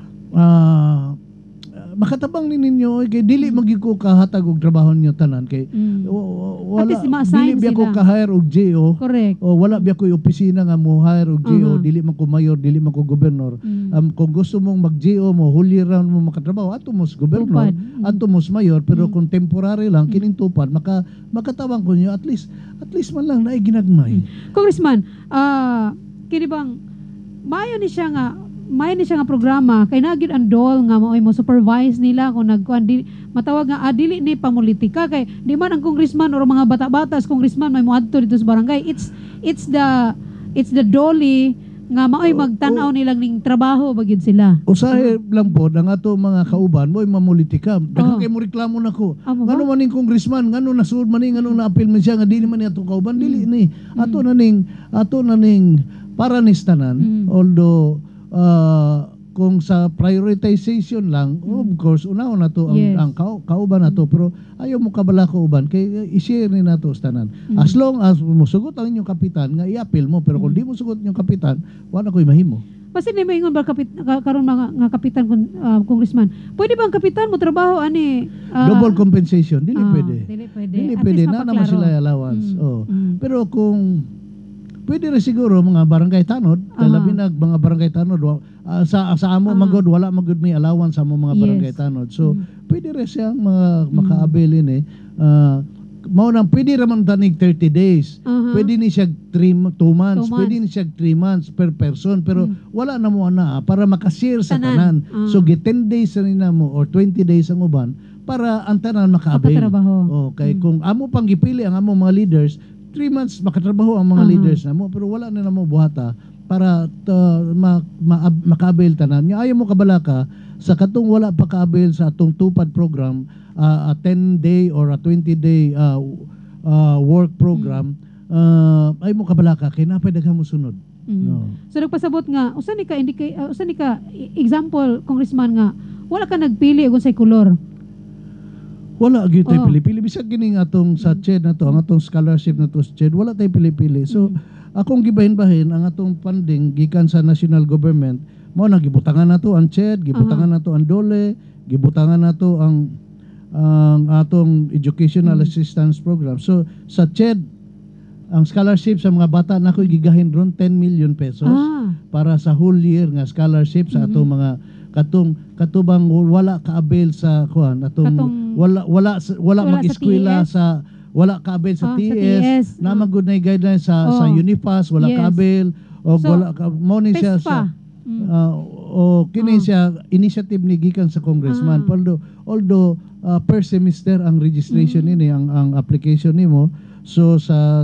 makatabang ni ninyo kay dili magi ko kahatag og trabaho niyo tanan kay wala dili biya ko ka-hire og GO. Correct. O wala biya ko opisina nga mo hire og GO dili man ko mayor dili man ko gobernador. Kung gusto mong mag-GO mo whole year round mo makatrabaho ato mo gobernador ato mo mayor pero kung temporary lang kining tupad makatabang ko niyo at least man lang naay ginagmay. Congressman, kini bang mayo ni siya nga programa kay nagid andol nga mo supervise nila kung matawag nga dili ni pamulitika kay di man ang congressman or mga bata-bata sa congressman may moadto dito sa barangay it's the dolly nga maoy magtan-aw nilang ning trabaho bagid sila. Usahay lang po ang ato mga kauban mo'y mamulitika. Daghang kay mo reklamo nako. Ngano man ning congressman, ngano nasuod man ning ngano na-appeal man siya nga dili man ni ato kauban dili ni. Ato na ning para ni tanan although kung sa prioritization lang of course unaon na to ang kauban na to pero ayaw mo kabala ko uban kay i-share ni nato tanan as long as musugot ang inyong kapitan nga i-appeal mo pero kung di mo sugot inyong kapitan wala ko'y mahimo. Kasi may maingon ba karon mga kapitan congressman pwede ba ang kapitan mo trabaho ani double compensation dili pwede dili pwede na naman sila allowance pero kung pwede rin siguro mga barangay tanod, labi na mga barangay tanod, sa amo magod, wala magod may allowance sa mga barangay tanod. So, pwede rin siyang makaabilin mao nang pwede raman tanig 30 days. Pwede ni siya 2 months, pwede ni siya 3 months per person, pero wala na mo para makashare sa tanan. So, 10 days na mo or 20 days ang uban para ang tanan makaabil. Okay, kung amo pang gipili ang amo mga leaders, 3 months makatrabaho ang mga leaders na mo pero wala na mo buhata para makaabel tanan. Nya ayaw mo kabalaka sa katong wala pa kaabil sa atong tupad program a 10-day or a 20-day work program ay mo kabalaka kay napay daghang mo sunod. So nagpasabot nga usa ni ka example congressman nga wala ka nagpili og unsay kolor. Wala gyud tay pili-pili bisag kining atong sa CHED na to ang atong scholarship na to sa CHED wala tay pili-pili so akong gibahin-bahin ang atong funding gikan sa national government mao na gibutangan nato ang CHED gibutangan nato ang DOLE gibutangan nato ang atong educational assistance program so sa CHED ang scholarship sa mga bata nako gigahin ron 10 million pesos para sa whole year nga scholarship sa atong mga katubang wala kaabil sa kuan atong wala mag-eskwela sa wala kaabil sa TS na magud na guidelines sa Unipass wala kaabil o wala mo ni siya sa O kini siya initiative ni gikan sa congressman. Although per semester ang registration ini, ang application nimo. So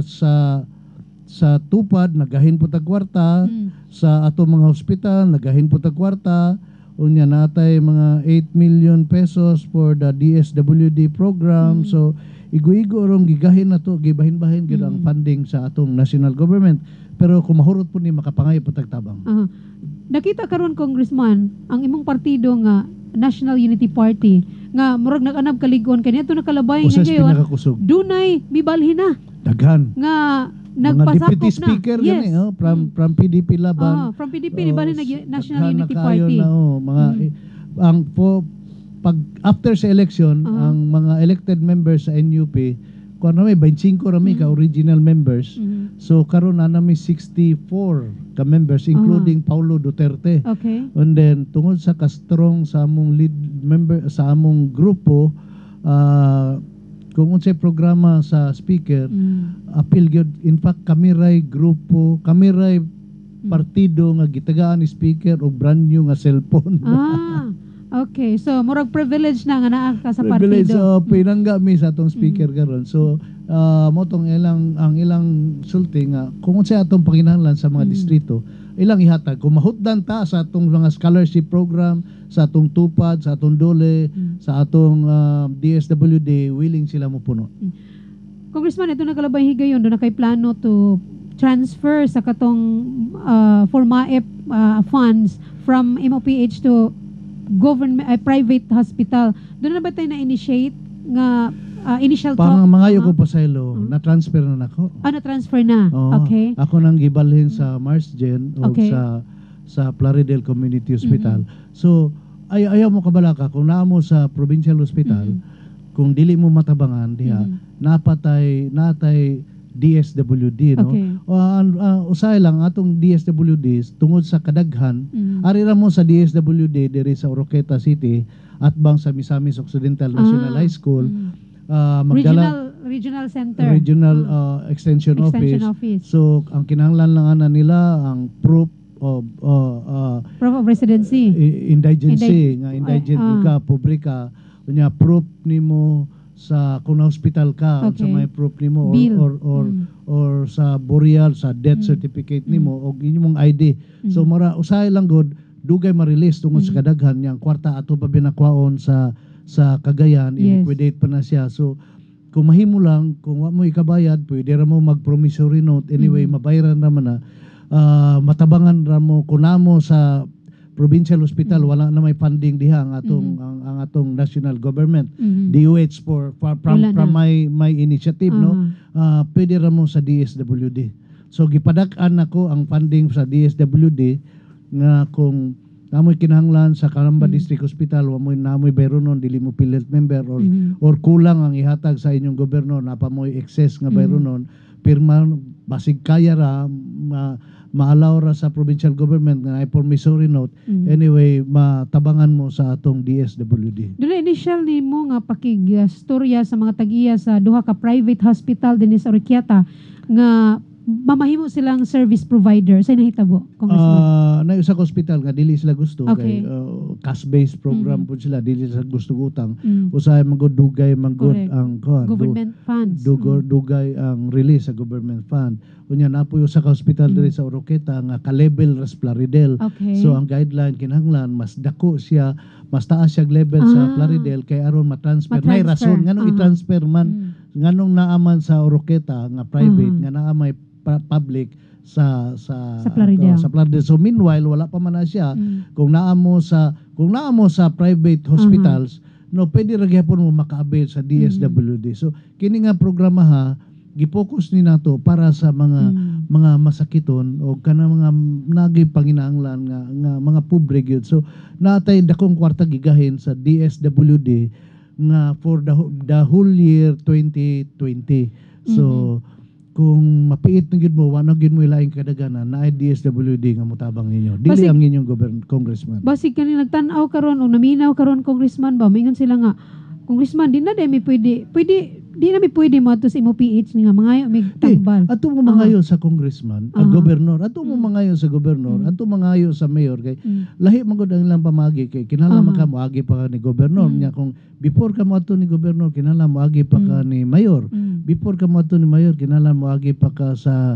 sa tupad nagahin po tag kwarta, sa ato mga hospital nagahin po tag kwarta. Unya natay mga 8 million pesos for the DSWD program. So igo-igo rong gigahin na to, gibahin-bahin gyud ang funding sa atong national government. Pero kung mahurot po ni makapangay po tagtabang. Nakita karon Congressman ang imong partido nga National Unity Party nga murag nag-anab kaligon kaniadto nakalabay nga Usas gayon. pinakakusog. Dunay mibalhin na Daghan. nga Mga nagpasakop deputy na. speaker Yes. gani from PDP laban. From PDP ni bali National daghan na Unity kayo Party. Na, mga ang pag after sa election ang mga elected members sa NUP kuan na may 25 rami ka original members. So karon na nami 64 ka members including Paulo Duterte. Okay. And then tungod sa ka-strong sa among lead member sa among grupo, kung unsay programa sa speaker, appeal gyud. In fact kami ray grupo, kami ray partido nga gitagaan ni speaker og brand new nga cellphone. Okay. So murag privilege na nga naa ka sa Privilege, partido. pinangga mi sa atong speaker karon. So mo tong ang ilang sulti nga kung unsay atong panginahanglan sa mga distrito, ilang ihatag kung mahutdan ta sa atong mga scholarship program, sa atong tupad, sa atong dole, sa atong DSWD, willing sila mo puno. Congressman, ito nakalabay higayon do na kay plano to transfer sa katong for MAEP funds from MOPH to government private hospital. Doon na ba tayo na-initiate nga initial Parang talk? mga ko pasaylo, na-transfer na nako. Na-transfer na. Oo. Okay. Ako nang gibalhin sa Marsgen o Okay. sa Plaridel Community Hospital. So ayaw mo kabalaka kung naa mo sa provincial hospital, kung dili mo matabangan diha, natay DSWD, no? Okay. Usay lang atong DSWD tungod sa kadaghan. Ari ra mo sa DSWD diri sa Oroqueta City at bang sa Misamis Occidental National High School. Magdala Regional Center. Regional Extension Extension Office. Office. So ang kinahanglan lang ana nila ang proof of Proof of residency. indigency nga indigent ka, pobre ka, unya proof nimo sa kung na-hospital ka, Okay. sa may proof nimo Bill. or sa burial, sa death certificate nimo og inyong ID. So mara usahay lang god dugay ma-release tungod sa kadaghan yang kwarta ato pa binakwaon sa Cagayan, Yes. i-liquidate pa na siya. So kung mahimo lang, kung wa mo ikabayad, pwede ra mo mag-promissory note. Anyway, mabayaran naman na. Matabangan ra mo kunamo sa provincial hospital, wala na may funding diha ang atong national government. DOH from my initiative, no. Pwede ra mo sa DSWD. So gipadak-an nako ang funding sa DSWD nga kung namoy kinahanglan sa Calamba District Hospital, namoy bayronon dili mo pilit member or kulang ang ihatag sa inyong gobyerno, napa moy excess nga bayronon, pirma basig kaya ra maalaw ra sa provincial government nga ay promissory note. Anyway, matabangan mo sa atong DSWD. Doon initial ni mo nga pakigstorya sa mga tag-iya sa duha ka private hospital din sa Oroquieta nga mamahimo silang service provider sa nahitabo, Congressman. Na usa ka hospital nga dili sila gusto Okay. kay cash-based program po sila, dili sila gusto utang. Usahay magud dugay manggod Correct. ang kuan. Government funds. Dugay ang release sa government fund. Unya napoy usa ka hospital diri sa Oroqueta nga ka-level ras Plaridel. Okay. So ang guideline kinahanglan mas dako siya, mas taas siya level sa Plaridel kay aron ma-transfer. May Ma-transfer. rason nganong i-transfer man, nganong naaman sa Oroqueta nga private nga naa may public sa Plaridel. sa Plaridel. So meanwhile wala pa man na siya. Kung naa mo sa private hospitals, no pwede ra gyapon mo makaabel sa DSWD. So kini nga programa ha gipokus ni nato para sa mga masakiton o kanang mga nagay panginahanglan nga mga pobre gyud. So natay dakong kwarta gigahin sa DSWD nga for the whole year 2020. So kung mapiit na gyud mo, wala gyud mo ilaing kadaganan na ay DSWD nga mutabang ninyo. Dili ang inyong congressman. Basig kani nagtan-aw karon o naminaw karon Congressman ba, mingon sila nga Congressman, di na dai mi pwede di na mi pwede mo ato sa imo PH nga mga mig tambal. Ato mo mangayo sa congressman, ang gobernador, ato mo mangayo sa gobernador, ato mangayo sa mayor kay lahi man gud ang ilang pamagi kay kinahanglan ka moagi pa ka ni gobernador nya kung before ka mo ato ni gobernador kinahanglan moagi pa ka ni mayor. Before ka mo ato ni mayor kinahanglan moagi pa ka sa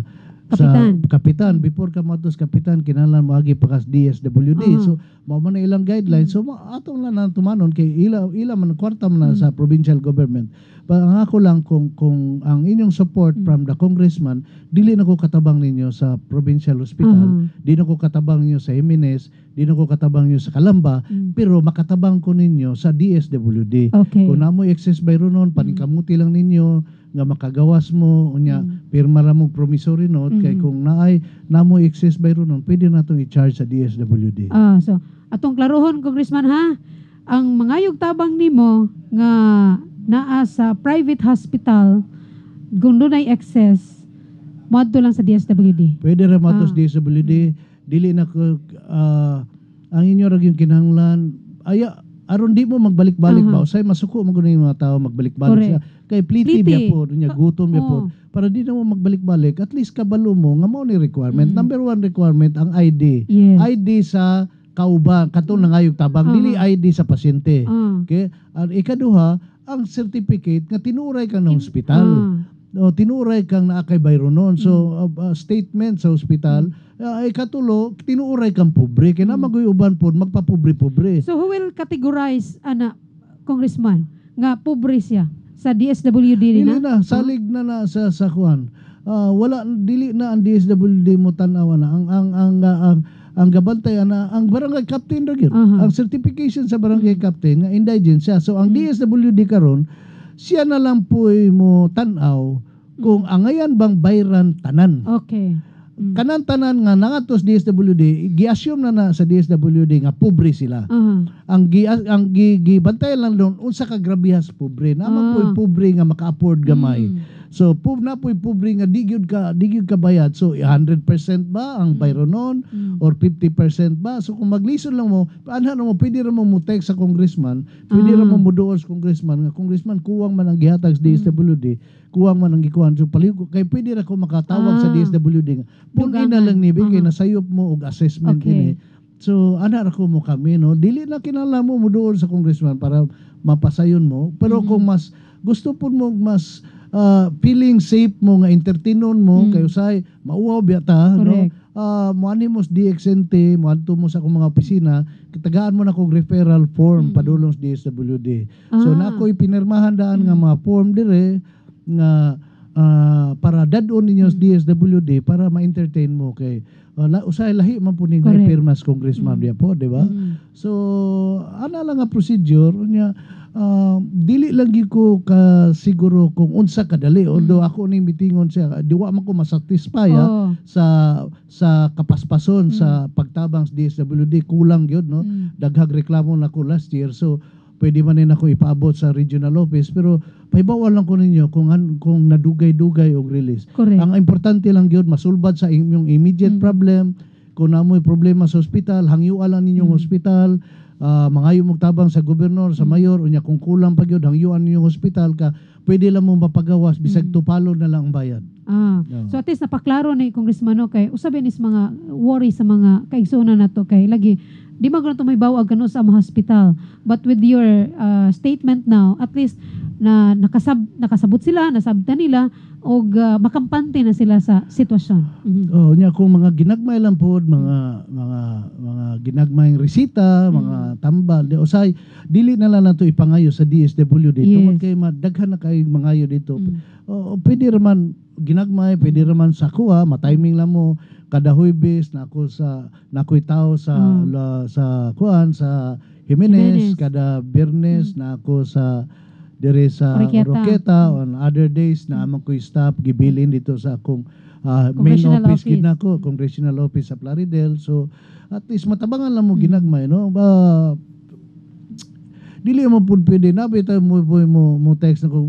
kapitan before ka matos kapitan kinahanglan moagi pa ka sa DSWD. So mao man na ilang guidelines, so ato lang na tumanon kay ila man kwarta man na sa provincial government. Ang ako lang kung ang inyong support from the congressman dili na ko katabang ninyo sa provincial hospital, di na ko katabang ninyo sa Jimenez, di na ko katabang ninyo sa Calamba, pero makatabang ko ninyo sa DSWD. Kung namoy excess bayro nun, panikamuti lang ninyo nga makagawas mo unya pirma ra mo promissory note kay kung namoy excess bayro nun, pwede natong i-charge sa DSWD. So atong klarohon, Congressman, ha, ang mangayog tabang nimo nga naa sa private hospital kung doon ay excess moadto lang sa DSWD. Pwede ra matos DSWD, dili na ko ang inyo ra yung kinahanglan aron di mo magbalik-balik ba usay masuko mo gud yung mga tao magbalik-balik siya kay pliti biya po nya gutom biya po para di na mo magbalik-balik at least kabalo mo nga mao ni requirement. Number 1 requirement ang ID. ID sa kauban katong nangayog tabang dili ID sa pasyente. Okay? Ang ikaduha ang certificate nga tinuray ka ng hospital. Tinuray kang naa kay bayro noon. So statement sa hospital, ikatulo tinuray kang pobre kay na magoy uban pod magpapobre-pobre. So who will categorize Congressman nga pobre siya sa DSWD dili na salig na sa kuan. Wala dili na ang DSWD mo tan-aw na ang gabantay ang barangay captain ra gyud. Ang certification sa barangay captain nga indigent siya. So ang DSWD karon siya na lang po mo tan-aw kung angayan bang bayran tanan. Kanan tanan nga nangatos DSWD, gi-assume na sa DSWD nga pobre sila. Ang gibantay lang doon unsa ka grabihas pobre. Naman pobre nga maka-afford gamay. So na pobre nga di gyud ka bayad. So 100% ba ang bayro noon or 50% ba? So kung maglison lang mo, anha mo pwede ra mo text sa congressman, pwede ra mo moduol sa congressman nga congressman kuwang man ang gihatag sa DSWD, kuwang man ang gikuhan. So paligo kay pwede ra ko makatawag sa DSWD nga punin na lang ni bigay na sayop mo og assessment ini. So ana ra ko mo kami no, dili na kinahanglan mo moduol sa congressman para mapasayon mo, pero kung mas gusto pud mo mas feeling safe mo nga entertainon mo kayo say mauwaw biyata no moani mo sa DXNT moadto mo sa akong mga opisina kitagaan mo na kog referral form padulong sa DSWD. So na ako'y pinirmahan daan nga mga form dire nga para dadon ninyo sa DSWD para ma-entertain mo kay usay lahi man po ning pirmas congressman diya po, di ba? So ana lang nga procedure nya dili lang gyud ko ka siguro kung unsa kadali although ako ni mitingon siya diwa man ko masatisfy sa kapaspason sa pagtabang sa DSWD kulang gyud no. Daghang reklamo na ko last year so pwede man din ako ipaabot sa regional office pero paibawal lang ko ninyo kung nadugay-dugay og release. Ang importante lang gyud masulbad sa inyong immediate problem. Kung namoy problema sa ospital, hangyuan lang ninyong ospital. Mangayo mong tabang sa gobernador, sa mayor, unya kung kulang pa gyud hangyuan ninyong ospital ka, pwede lang mo mapagawas bisag tupalo na lang ang bayad. So at least napaklaro ni Congressman kay usabi nis mga worry sa mga kaigsunan nato kay lagi di man ganato may bawag kano sa mga hospital, but with your statement now at least na nakasabot sila, nasabtan nila og makampante na sila sa sitwasyon. Nya kung mga ginagmay lang pod mga ginagmayng resita, mga tambal di usay dili na lang nato ipangayo sa DSWD tungod kay madaghan na kay mangayo dito. Pwede raman ginagmay, pwede raman sa kuha, ma-timing lang mo kada Huwebes nakoy tao sa kuan sa Jimenez, kada Biyernes na ako sa dire sa Oroqueta on other days na amang ko'y staff gibilin dito sa akong main office ginako, congressional office sa Plaridel. So at least matabangan lang mo ginagmay no. Dili mo pud pwede na bitaw mo text na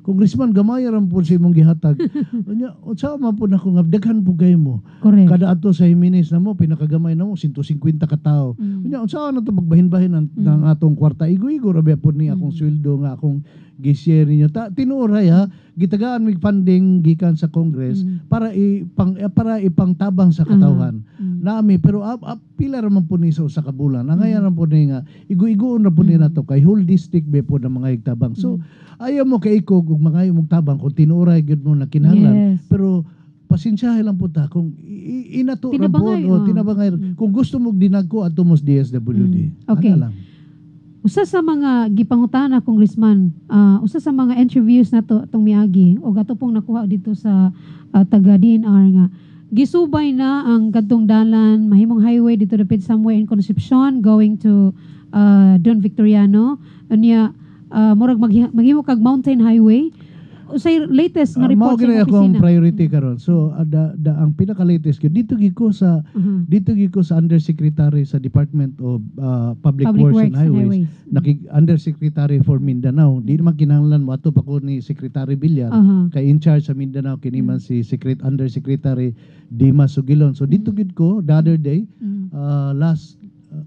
Congressman gamay ram po sa imong gihatag. Unya unsa man po nako nga daghan po kay mo. Correct. Kada ato sa Jimenez na mo pinakagamay na mo 150 ka tawo. Unya unsa na to pagbahin-bahin ng atong kwarta igo-igo ra po ni akong sweldo nga akong gi-share ninyo. Tinuray ha, gitagaan mig funding gikan sa Congress para ipangtabang sa katawhan. Nami pero pila ra man po ni sa usa ka bulan. Angayan ra po ni nga igo-igoon ra po ni nato kay whole district be po na mga igtabang. So ayaw mo kay ikog ug mga mong tabang kung tinuray gyud mo na kinahanglan. Yes. Pero pasensyahe lang po ta kung inato ra po tinabangay kung gusto mo dinagko adto mos DSWD. Okay. Ana lang. Usa sa mga gipangutana, Congressman, usa sa mga interviews na to atong miagi o gato pong nakuha dito sa taga DNR nga gisubay na ang kadtong dalan mahimong highway dito dapit somewhere in Concepcion going to Don Victoriano unya murag maghimo kag mountain highway. Usay latest nga report Mao gina sa akong opisina. priority karon. So ang pinaka latest gyud dito gyud ko sa undersecretary sa Department of Public Works and Highways. Undersecretary for Mindanao. Di naman kinahanglan mo ato pa ko ni Secretary Villar kay in charge sa Mindanao kini man si Undersecretary Dimas Sugilon. So dito gyud ko the other day last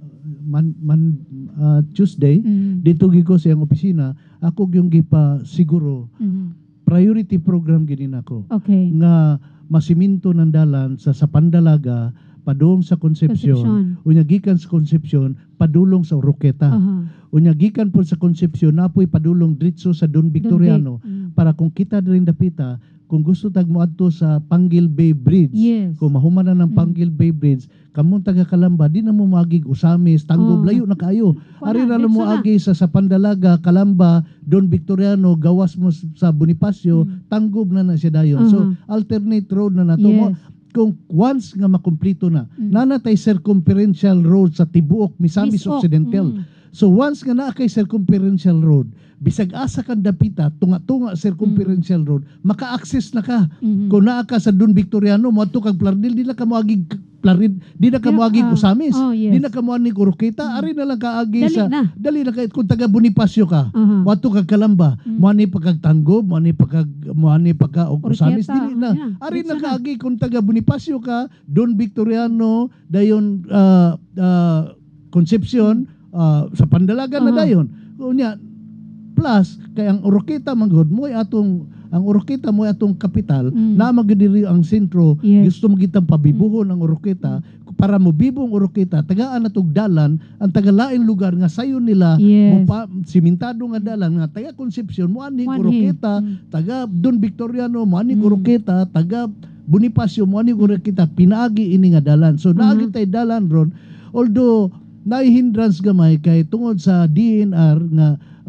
Tuesday dito gyud ko sa iyang opisina ako yung gipa siguro priority program gini nako Okay. nga masiminto ng dalan sa Pandalaga padung sa Concepcion. Unya gikan sa Concepcion padulong sa Oroqueta. Unya gikan po sa Concepcion napoy padulong diretso sa Don Victoriano para kung kita rin dapita kung gusto tag moadto sa Panggil Bay Bridge. Yes. Kung mahuman na ng Panggil Bay Bridge, kamong taga Calamba di na mo magig Usamis, Tanggob, layo na kayo. Ari na mo agi sa Pandalaga, Calamba, Don Victoriano, gawas mo sa Bonifacio, Tanggob na siya dayon. So alternate road na nato mo. Kung once nga makumplito na, nanatay circumferential road sa tibuok Misamis Occidental. So once nga naa kay circumferential road, bisag asa kang dapita, tunga-tunga circumferential road, maka-access na ka. Kung naa ka sa Don Victoriano, moadto kag Plardil, di na ka moagig di na ka moagig Usamis, di na ka moagig Oroqueta, ari na lang kaagi sa dali na kay kung taga Bonifacio ka, moadto kag Calamba, moani pagkag Tanggob, moani pagka Usamis, dili na. Ari na kaagi kung taga Bonifacio ka, Don Victoriano, dayon Concepcion, sa Pandalaga na dayon. Unya plus kay ang Oroqueta manggod mo atong kapital na magdiri ang sentro. Gusto magitang pabibuhon ang Oroqueta para mo bibong Oroqueta tagaan natog dalan ang tagalain lugar nga sayon nila mo simentado nga dalan nga taga Concepcion mo ani Oroqueta, taga Don Victoriano mo ani Oroqueta, taga Bonifacio mo ani Oroqueta, pinaagi ini nga dalan. So naagi tay dalan ron although naay hindrance gamay kay tungod sa DNR nga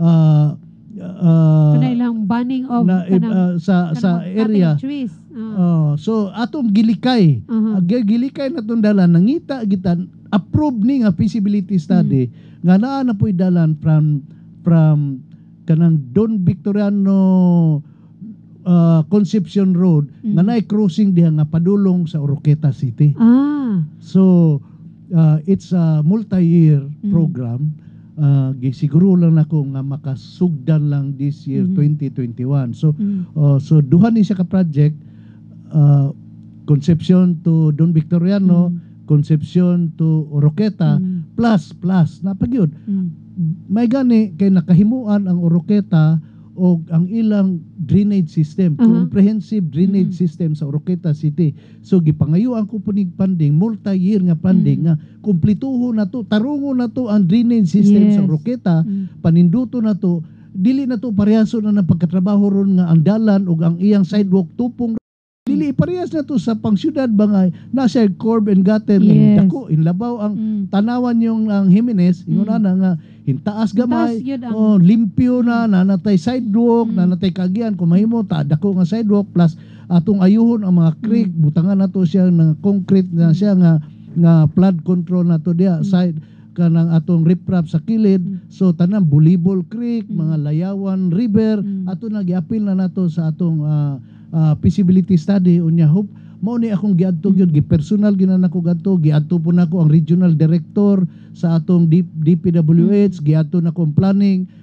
kanailang banning of sa area. So atong gilikay gilikay natong dalan nangita gitan approve ni nga feasibility study nga naa na po'y dalan from kanang Don Victoriano Concepcion Road nga naay crossing diha nga padulong sa Oroqueta City. So it's a multi-year program. Gisiguro lang nako nga makasugdan lang this year 2021. So so duha ni siya ka project, Concepcion to Don Victoriano, Concepcion to Oroqueta, plus napagyud. May gani kay nakahimuan ang Oroqueta o ang ilang drainage system, comprehensive drainage system sa Oroqueta City. So gipangayuan ko punig funding, multi-year nga funding nga kumplituho na to, tarungo na to ang drainage system sa Oroqueta, paninduto na to, dili na to parehaso na ng pagkatrabaho ron nga ang dalan o ang iyang sidewalk tupong dili parehas na to sa pangsyudad bangay nasa curb and gutter dako inlabaw ang tanawan yung ang Jimenez ingon na nga hintaas gamay limpyo na nanatay sidewalk nanatay kagian kung mahimo ta dako nga sidewalk plus atong ayuhon ang mga creek butangan nato siya ng concrete na siya nga flood control nato diha side kanang atong riprap sa kilid so tanang Bulibol Creek mga Layawan River ato na giapil na nato sa atong feasibility study unya hope mao ni akong giadto gyud gi-personal ginanako gadto giadto po nako ang regional director sa atong DPWH giadto na kong planning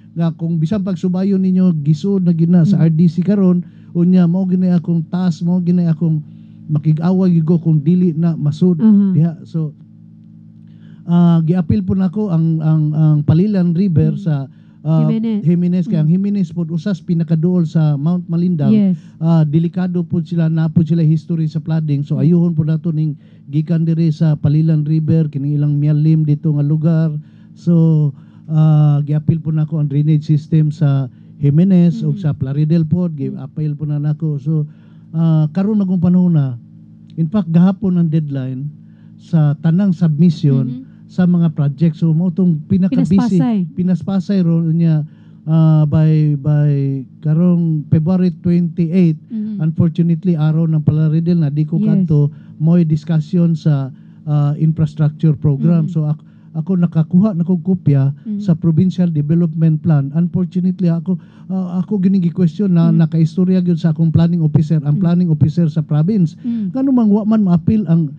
nga kung bisan pagsubayon ninyo gisud na gina sa RDC karon unya mao gini akong task, mao gini akong makig-away gyud ko kung dili na masud diha. So giapil po nako ang Palilan River sa Jimenez kay ang Jimenez po usas pinakaduol sa Mount Malindang. Delikado po sila, na po sila history sa flooding, so ayuhon po nato ning gikan diri sa Palilan River kini ilang mialim dito nga lugar. So giapil po nako ang drainage system sa Jimenez o sa Plaridel po giapil po na nako. So karon nagong panahon na, in fact gahapon ang deadline sa tanang submission sa mga project. So mo tong pinaka-busy pinaspasay ro niya by karong February 28. Unfortunately araw ng Plaridel na di ko kanto mo'y discussion sa infrastructure program. So ako nakakuha na kong kopya sa Provincial Development Plan. Unfortunately ako ginigi question na nakaistorya gyud sa akong planning officer, ang planning officer sa province. Ngano man wa man ma-appeal ang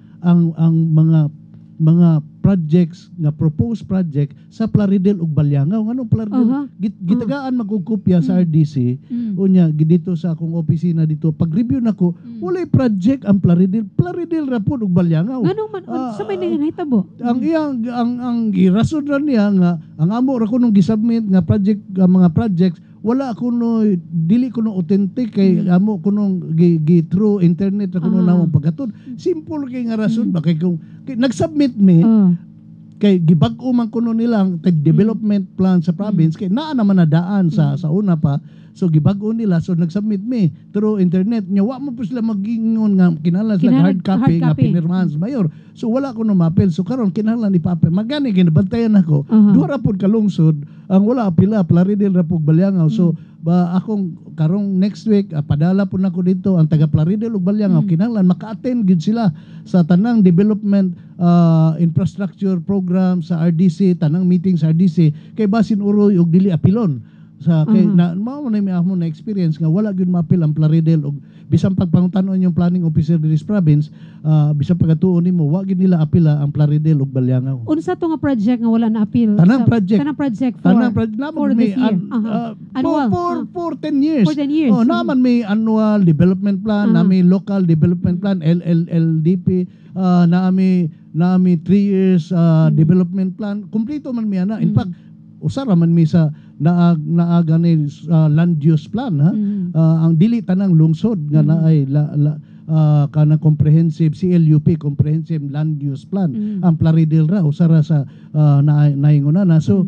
mga projects nga proposed project sa Plaridel ug Balyangaw. Nganong Plaridel gitagaan magkukopya sa RDC unya dito sa akong opisina dito. Pag-review nako walay project ang Plaridel ra pud ug Balyangaw. Nganong man sa may nahitabo? Ang iyang ang girason ra niya nga ang amo ra kuno gisubmit nga project mga projects wala kuno dili kuno authentic kay amo kuno gi through internet ra kuno namong pagkatod. Simple kay nga rason ba kay kung nagsubmit mi kay gibag-o man kuno nilang development plan sa province kay naa naman na daan sa una pa. So gibag-o nila, so nagsubmit mi through internet nya wa mo po sila magingon nga kinahanglan sila hard copy nga pinirmahan sa mayor. So wala ko no mapel. So karon kinahanglan ipapel. Magani ginabantayan ako. Duha ra pud kalungsod ang wala apila Plaridel ra pud Balyangaw. So ba akong karong next week padala po nako dito ang taga Plaridel ug Balyangaw kinahanglan maka-attend gid sila sa tanang development infrastructure program sa RDC, tanang meeting sa RDC kay basin uroy ug dili apilon sa kay na mao na mi amo na experience nga wala gyud mapil ang Plaridel ug bisan pagpangutanon yung planning officer diri sa province bisan pagatuon nimo wa gyud nila apila ang Plaridel ug Balyangaw. Unsa to nga project nga wala na apil? Tanang project for may annual for 10 years. For 10 years. Naman may annual development plan, na may local development plan LLDP, na may 3 years development plan. Kumpleto man mi ana. In fact, usara man mi sa naaga ni land use plan ang dili tanang lungsod nga naay kana comprehensive CLUP, comprehensive land use plan. Ang Plaridel ra usara sa naingon na. So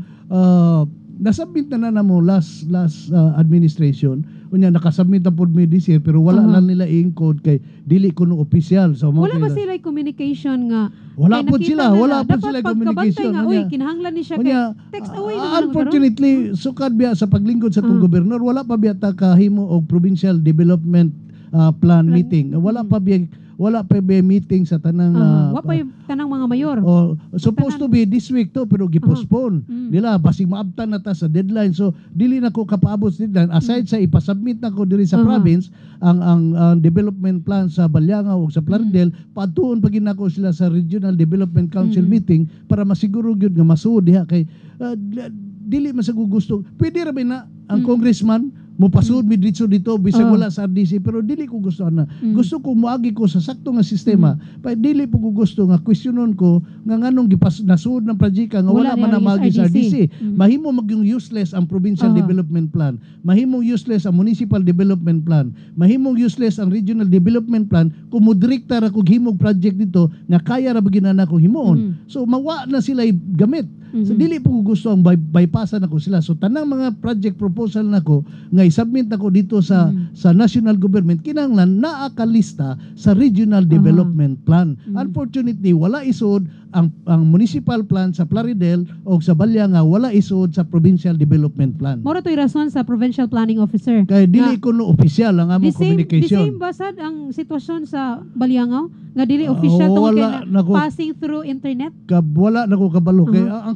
nasubmit na mo last administration unya nakasubmit na pud mi this year pero wala lang nila i-encode kay dili kuno opisyal. So wala ba sila communication nga wala pud sila communication nga uy kinahanglan ni siya kay text away naman. Unfortunately sukad biya sa paglingkod sa tong gobernador wala pa biya ta kahimo og provincial development plan meeting. Wala pa biya meeting sa tanang wa pa yung tanang mga mayor. Supposed to be this week to pero gipostpone nila basig maabtan na ta sa deadline. So dili na ko kapaabot sa deadline aside sa ipasubmit na ko diri sa province ang development plan sa Balyangaw ug sa Plaridel patuon pa gid nako sila sa Regional Development Council meeting para masiguro gyud nga masuod diha kay dili man sa gusto. Pwede ra ba na ang congressman mo pasud mi dito bisag wala sa RDC pero dili ko gusto ana. Gusto ko moagi ko sa sakto nga sistema. Pa dili po ko gusto nga questionon ko nga nganong nasud ng projeka nga wala man na magi sa RDC. Mahimo magyung useless ang provincial development plan. Mahimong useless ang municipal development plan. Mahimong useless ang regional development plan kung moddirekta ra kog himog project dito nga kaya ra baginana ko himuon. So mawa na sila gamit. So dili po ko gusto ang bypassan ako sila. So tanang mga project proposal nako nga i-submit nako dito sa national government kinahanglan naa kalista sa regional development plan. Unfortunately wala isod ang municipal plan sa Plaridel o sa Balyangaw wala isod sa provincial development plan. Moro to'y rason sa provincial planning officer. Kaya dili ko no opisyal ang among communication. The same basad ang sitwasyon sa Balyangaw nga dili official tungod kay passing through internet. Wala nako kabalo kay ang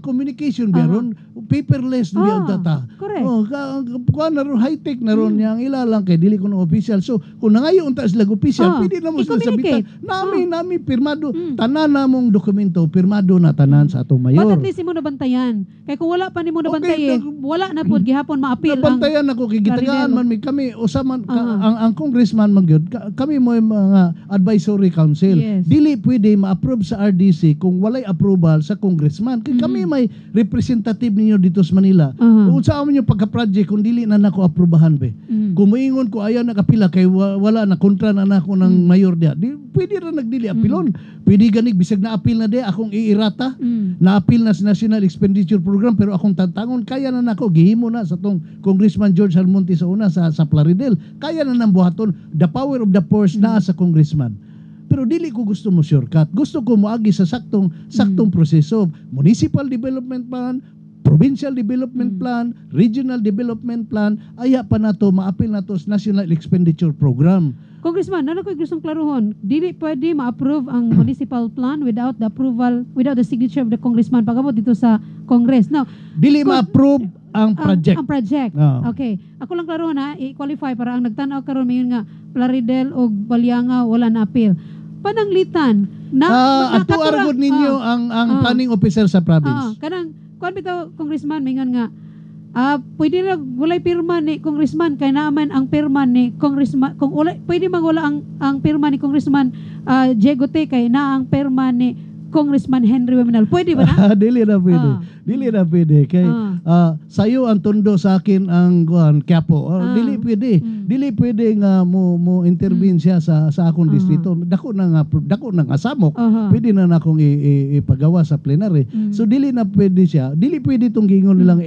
communication biaron paperless biya data. Correct. Kuan na ron high tech na ron yang ilalang kay dili ko no official. So kung nangayo unta sila official, pwede na mo sila sabitan. Nami pirmado tanan namong dokumento pirmado na tanan sa atong mayor. But at least mo nabantayan. Kay kung wala pa nimo nabantayan, wala na pod gihapon maapil ang nabantayan ako kay gitagaan man kami usaman ang congressman man gyud kami mo mga advisory council. Dili pwede ma-approve sa RDC kung walay approval sa congressman. Kay kami may representative ninyo dito sa Manila. Kung sa amin yung pagka-project kung dili na nako aprobahan be. Kung moingon ko ayaw nakapila kay wala na kontra na nako ng mayor dia. Pwede ra nagdili apilon. Pwede ganig bisag na apil na di akong iirata. Na apil na sa National Expenditure Program pero akong tantangon kaya na nako gihimo na sa tong Congressman George Almonte sa una sa Plaridel. Kaya na nang buhaton the power of the purse na sa congressman. Pero dili ko gusto mo shortcut. Gusto ko moagi sa saktong proseso. Municipal Development Plan, Provincial Development Plan, Regional Development Plan, aya pa nato maapil nato sa National Expenditure Program. Congressman, ano ko gustong klaruhon? Dili pwede ma-approve ang municipal plan without the approval, without the signature of the congressman pagabot dito sa Congress. Now, dili ma-approve ang project. Ang project. Okay. Ako lang klaruhon ha, i-qualify para ang nagtanaw karon mayon nga Plaridel o Balianga wala na appeal. Pananglitan na ato argod ninyo ang planning officer sa province. Kanang kuan bitaw congressman mingon nga pwede ra walay pirma ni congressman kay naaman ang pirma ni congressman kung pwede man wala ang pirma ni congressman Jegote kay na ang pirma ni Congressman Henry Weminal. Pwede ba na? Dili na pwede. Dili na pwede. Kay sayo ang tondo sa akin ang Quiapo. Dili pwede. Dili pwede nga mo intervene siya sa akong distrito. Dako na nga samok. Pwede na akong ipagawa sa plenary. So dili na pwede siya. Dili pwede tong gingon nilang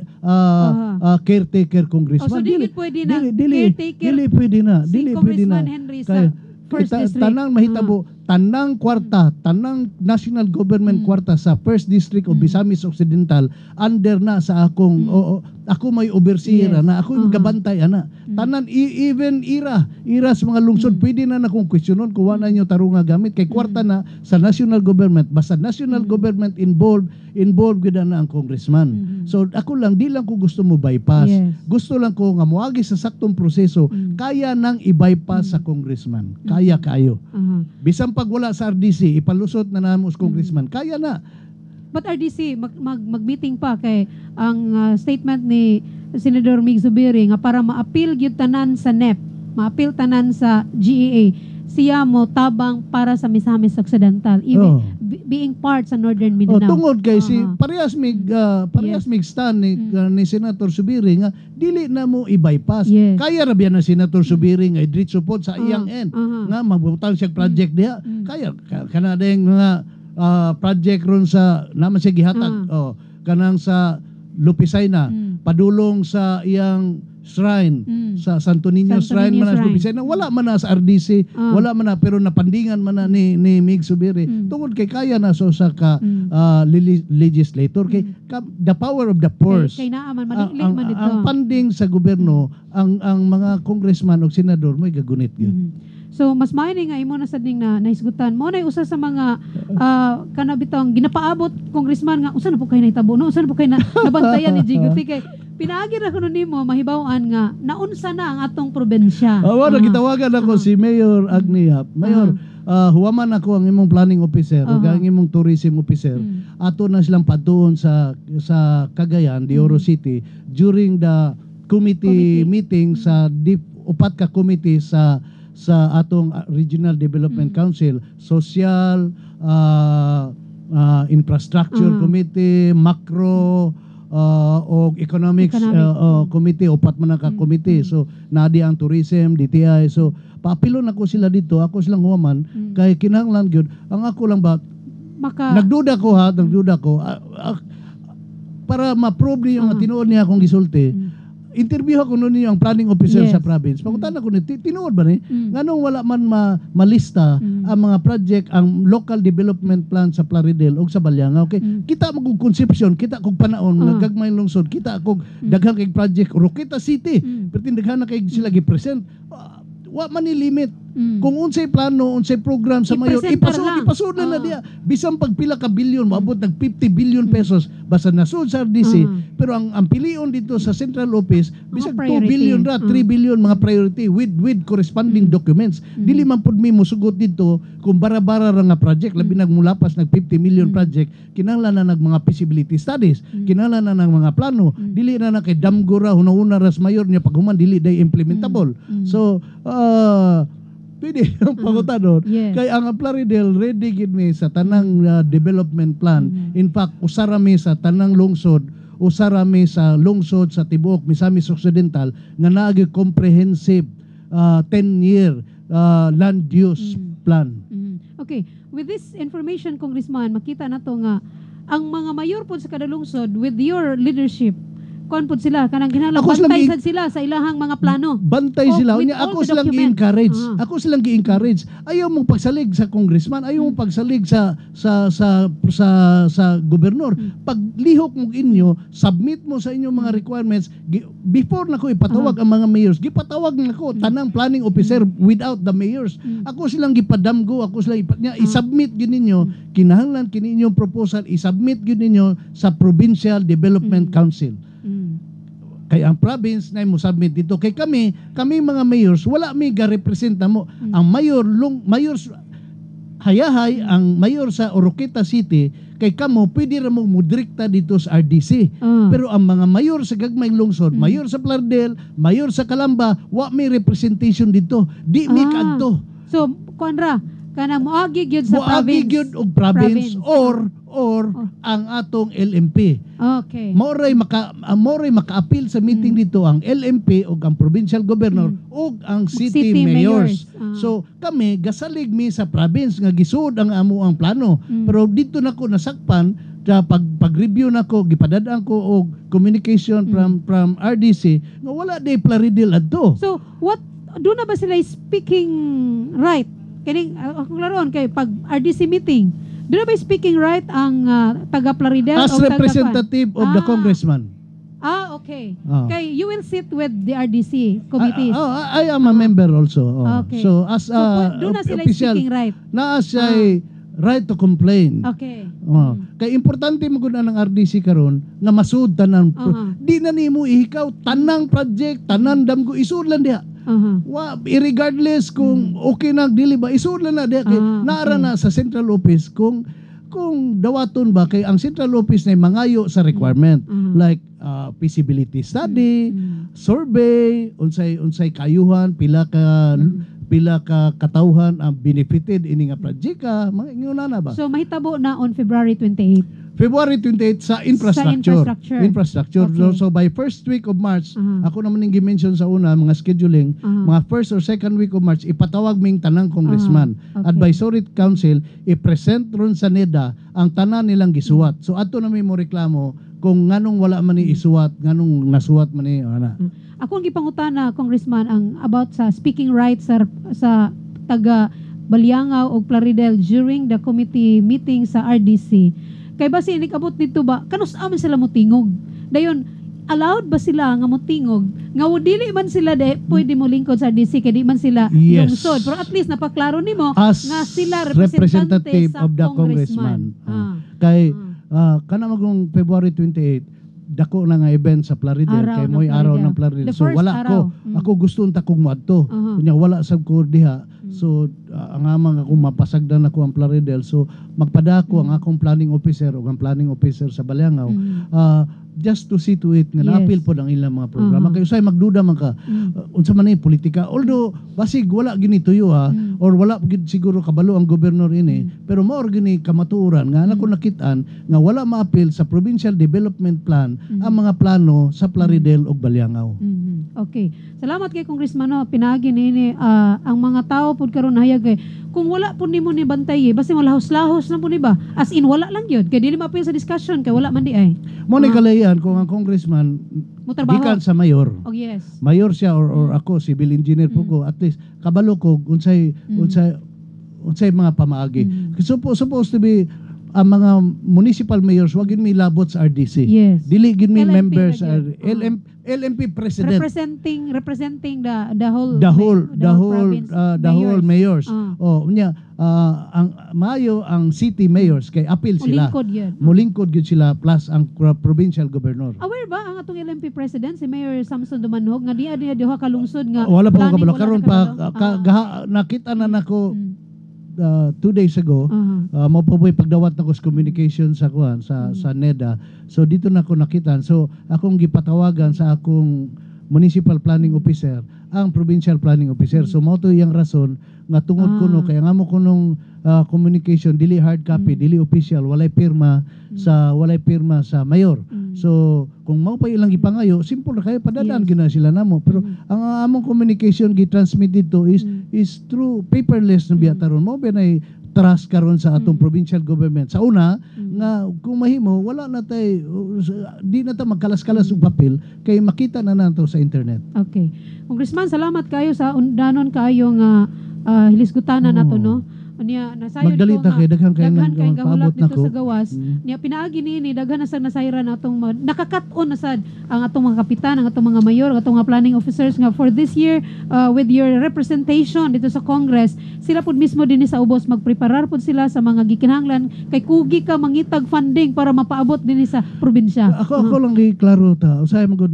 caretaker congressman. So dili pwede na caretaker. Dili pwede na. Dili pwede na. Congressman Henry sa First District. Tanang mahitabo, tanang kwarta, tanang national government kwarta sa First District of Misamis Occidental under na sa akong ako may overseer na ako yung gabantay ana. Tanan even ira sa mga lungsod pwede na nakong questionon kung wala nyo tarunga gamit kay kwarta na sa national government basta national government involved gud na ang congressman. So ako lang di lang ko gusto mo bypass. Gusto lang ko nga moagi sa saktong proseso kaya nang i-bypass sa congressman. Kaya kayo. Bisan pag wala sa RDC ipalusot na namo sa congressman. Kaya na. But RDC mag-meeting pa kay ang statement ni Senador Mig Zubiri nga para ma-appeal gyud tanan sa NEP, ma-appeal tanan sa GEA, siya mo tabang para sa Misamis Occidental, even being part sa Northern Mindanao. Tungod kay si parehas mig stand ni Senator Zubiri nga dili na mo i-bypass. Kaya ra biya na Senator Zubiri nga i-diretso pod sa iyang end nga magbutang siya project diha. Kaya kana dayang mga project ron sa naman siya gihatag kanang sa Lupisayna padulong sa iyang shrine sa Santo Niño Shrine man sa Lupisayna wala man na sa RDC wala man na pero napandingan man na ni Mig Zubiri tungod kay kaya na so sa legislator kay the power of the purse kay naaman maliklik man dito ang funding sa gobyerno ang mga congressman o senador may gagunit gyud. So mas maayong nga imo na sad ning na naisgutan mo na usa sa mga kanabitong ginapaabot congressman nga usa na po kay nahitabo no usa na po kay nabantayan ni Jigote kay pinaagi ra kuno nimo mahibaw-an nga naunsa na ang atong probensya. Gitawagan ako si Mayor Agniap. Mayor, huwaman ako ang imong planning officer ug ang imong tourism officer. Ato na silang patuon sa Cagayan, de Oro City during the committee meeting sa upat ka committee sa atong Regional Development Council, Social, Infrastructure Committee, Macro, o Economics Committee, upat man ka committee. So, nadi ang Tourism, DTI. So, paapilon ako sila dito, ako silang huwaman, kay kinahanglan gyud ang ako lang ba, nagduda ko para ma-prove niyo nga tinuod niya akong gisulti. Interview ako nun niyo ang planning officer sa province. Pagkutan ako ni tinuod ba ni? Nganong wala man malista ang mga project, ang local development plan sa Plaridel o sa Balianga. Okay? Kita magong conception, kita kog panaon, nagagmay lungsod, kita kog daghang kay project Roqueta City. Pero daghan na kay sila gi-present. Wa man ni limit Kung unsay plano, unsay program sa mayor, ipasud na diya. Bisan pagpila ka bilyon, maabot nag 50 billion pesos basta nasud sa RDC, pero ang pilion dito sa central office bisag 2 billion ra, 3 billion mga priority with corresponding documents. Dili man pud mi mosugot dito kung bara-bara ra nga project, labi nagmulapas nag 50 million project, kinahanglan na nag mga feasibility studies, kinahanglan na ng mga plano, dili na kay damgura hunahuna ras mayor niya paghuman dili day implementable. So pwede ang pangutanon. Kay ang Plaridel ready gid mi sa tanang development plan. In fact, usara mi sa tanang lungsod, usara mi sa lungsod sa tibuok Misamis Occidental nga naagi comprehensive 10-year land use plan. Okay, with this information, Congressman, makita na to nga ang mga mayor po sa kada lungsod with your leadership kon pud sila kanang ginhalang bantay sad sila sa ilahang mga plano. Bantay sila unya ako silang gi-encourage. Ako silang gi-encourage. Ayaw mong pagsalig sa congressman, ayaw mong pagsalig sa gobernador. Paglihok mo inyo, submit mo sa inyong mga requirements before nako ipatawag ang mga mayors. Gipatawag nako tanang planning officer without the mayors. Ako silang gipadamgo, ako silang i-submit gyud ninyo kinahanglan kini inyong proposal, i-submit gyud ninyo sa Provincial Development Council. Kay ang province na mo submit dito kay kami mga mayors wala mi ga-representa mo ang mayor hayahay ang mayor sa Oroqueta City kay kamo pwede ra mo direkta dito sa RDC pero ang mga mayor sa gagmayng lungsod mayor sa Plaridel, mayor sa Calamba wa may representation dito di mi kadto. So kuanra kana moagi gyud sa province gyud og province or ang atong LMP. Okay. Moray maka-appeal sa meeting dito ang LMP o ang provincial governor o ang city mayors. So kami gasalig mi sa province nga gisud ang amo ang plano. Pero dito nako nasakpan sa pag-review nako gipadadaan ko og communication from RDC nga wala day Plaridel adto. So what do na ba sila speaking right? Kini ako laron kay pag RDC meeting do ba speaking right ang taga Plaridel as representative of the congressman? Okay. Kay you will sit with the RDC committees. I am a member also. Okay. So as doon na sila official, speaking right. Na siya right to complain. Okay. Kay importante mo gud ang RDC karon nga masud tanan. Di na nimo ihikaw tanang project, tanan damgo isud lang diha. Regardless kung okay na dili ba isud lang na diha kay naara na sa central office kung dawaton ba kay ang central office na mangayo sa requirement like feasibility study, survey, unsay kayuhan, pila ka katawhan ang benefited ini nga project mga inguna na ba. So mahitabo na on February 28. February 28 sa infrastructure. Okay. So by first week of March, ako naman yung gimension sa una, mga scheduling, mga first or second week of March, ipatawag ming tanang congressman. Advisory Council, i-present ron sa NEDA ang tanan nilang gisuwat. So ato na may mo reklamo kung nganong wala man ni isuwat, nganong nasuwat man ni ana. Ako ang gipangutana, Congressman, ang about sa speaking rights sa taga Baliangaw o Plaridel during the committee meeting sa RDC. Kay basi nikabot dito ba kanus aman sila motingog. Dayon allowed ba sila nga motingog nga dili man sila pwede mo lingkod sa RDC kay di man sila lungsod. Pero at least napaklaro nimo nga sila representative of the congressman. Kay kana magong February 28 dako na nga event sa Plaridel kay moy araw ng Plaridel. So wala ko. Ako gusto unta kong moadto. Kunya wala sab ko diha. So ang amang ako mapasagdan ako ang Plaridel. So magpadako ang akong planning officer o ang planning officer sa Baliangaw just to see to it nga na-appeal po ang ilang mga programa. Kaya usay magduda man ka unsa man ni politika. Although basig wala gini tuyo or wala gid siguro kabalo ang gobernador ini pero mao gini kamatuoran nga ako nakitaan nga wala ma-appeal sa Provincial Development Plan ang mga plano sa Plaridel ug Baliangaw. Okay. Salamat kay Congressman pinagi ni ang mga tao pud karon hayag kay kung wala pud nimo ni bantay basta mo lahos-lahos na pud ba as in wala lang gyud kay dili ma-appeal sa discussion kay wala man di ay. Mo ni kalayan kung ang congressman gikan sa mayor. Mayor siya or ako civil engineer po ko at least kabalo ko unsay mga pamaagi. Supposed to be ang mga municipal mayors wag yun may labot sa RDC. Yes. Dili gid may LMP members na gyud. LMP president. Representing the whole province the whole mayors. Ah. Unya ang maayo ang city mayors kay appeal sila. Ulingkod yun. Mulingkod gyud sila plus ang provincial governor. Aware ba ang atong LMP president si Mayor Samson Dumanhog nga diha diha kalungsod nga Wala pa ko planning, kabalo wala karon na pa kabalo? nakita na nako Mm. 2 days ago. Aha. Mo pa boy pagdawat nako sa communication sa kuan sa NEDA. So dito na ko nakita. So akong gipatawagan sa akong municipal planning officer ang provincial planning officer. So mo to yang rason nga tungod kuno kaya nga mo kunong communication dili hard copy, dili official, walay pirma sa mayor. So kung mao pa ilang ipangayo, simple na kayo padadaan gina sila namo. Pero ang among communication gi-transmit dito is through paperless na biya taron mo benay trust karon sa atong provincial government. Sa una nga kung mahimo wala na tay di na ta magkalas-kalas og papel kay makita na nato sa internet. Okay. Congressman, salamat kayo sa undanon kayo nga hilisgutanan nato no. Niya nasayod Magdali ko ta nga kay daghan kay daghan kay paabot gahulat dito nako. sa gawas. Niya pinaagi ni daghan na sa nasayran atong nakakat-on na sad ang atong mga kapitan, ang atong mga mayor, ang atong mga planning officers nga for this year with your representation dito sa Congress, sila pud mismo dinhi sa ubos magpreparar pud sila sa mga gikinahanglan kay kugi ka mangitag funding para mapaabot dinhi sa probinsya. Ako lang klaro ta. Usay magud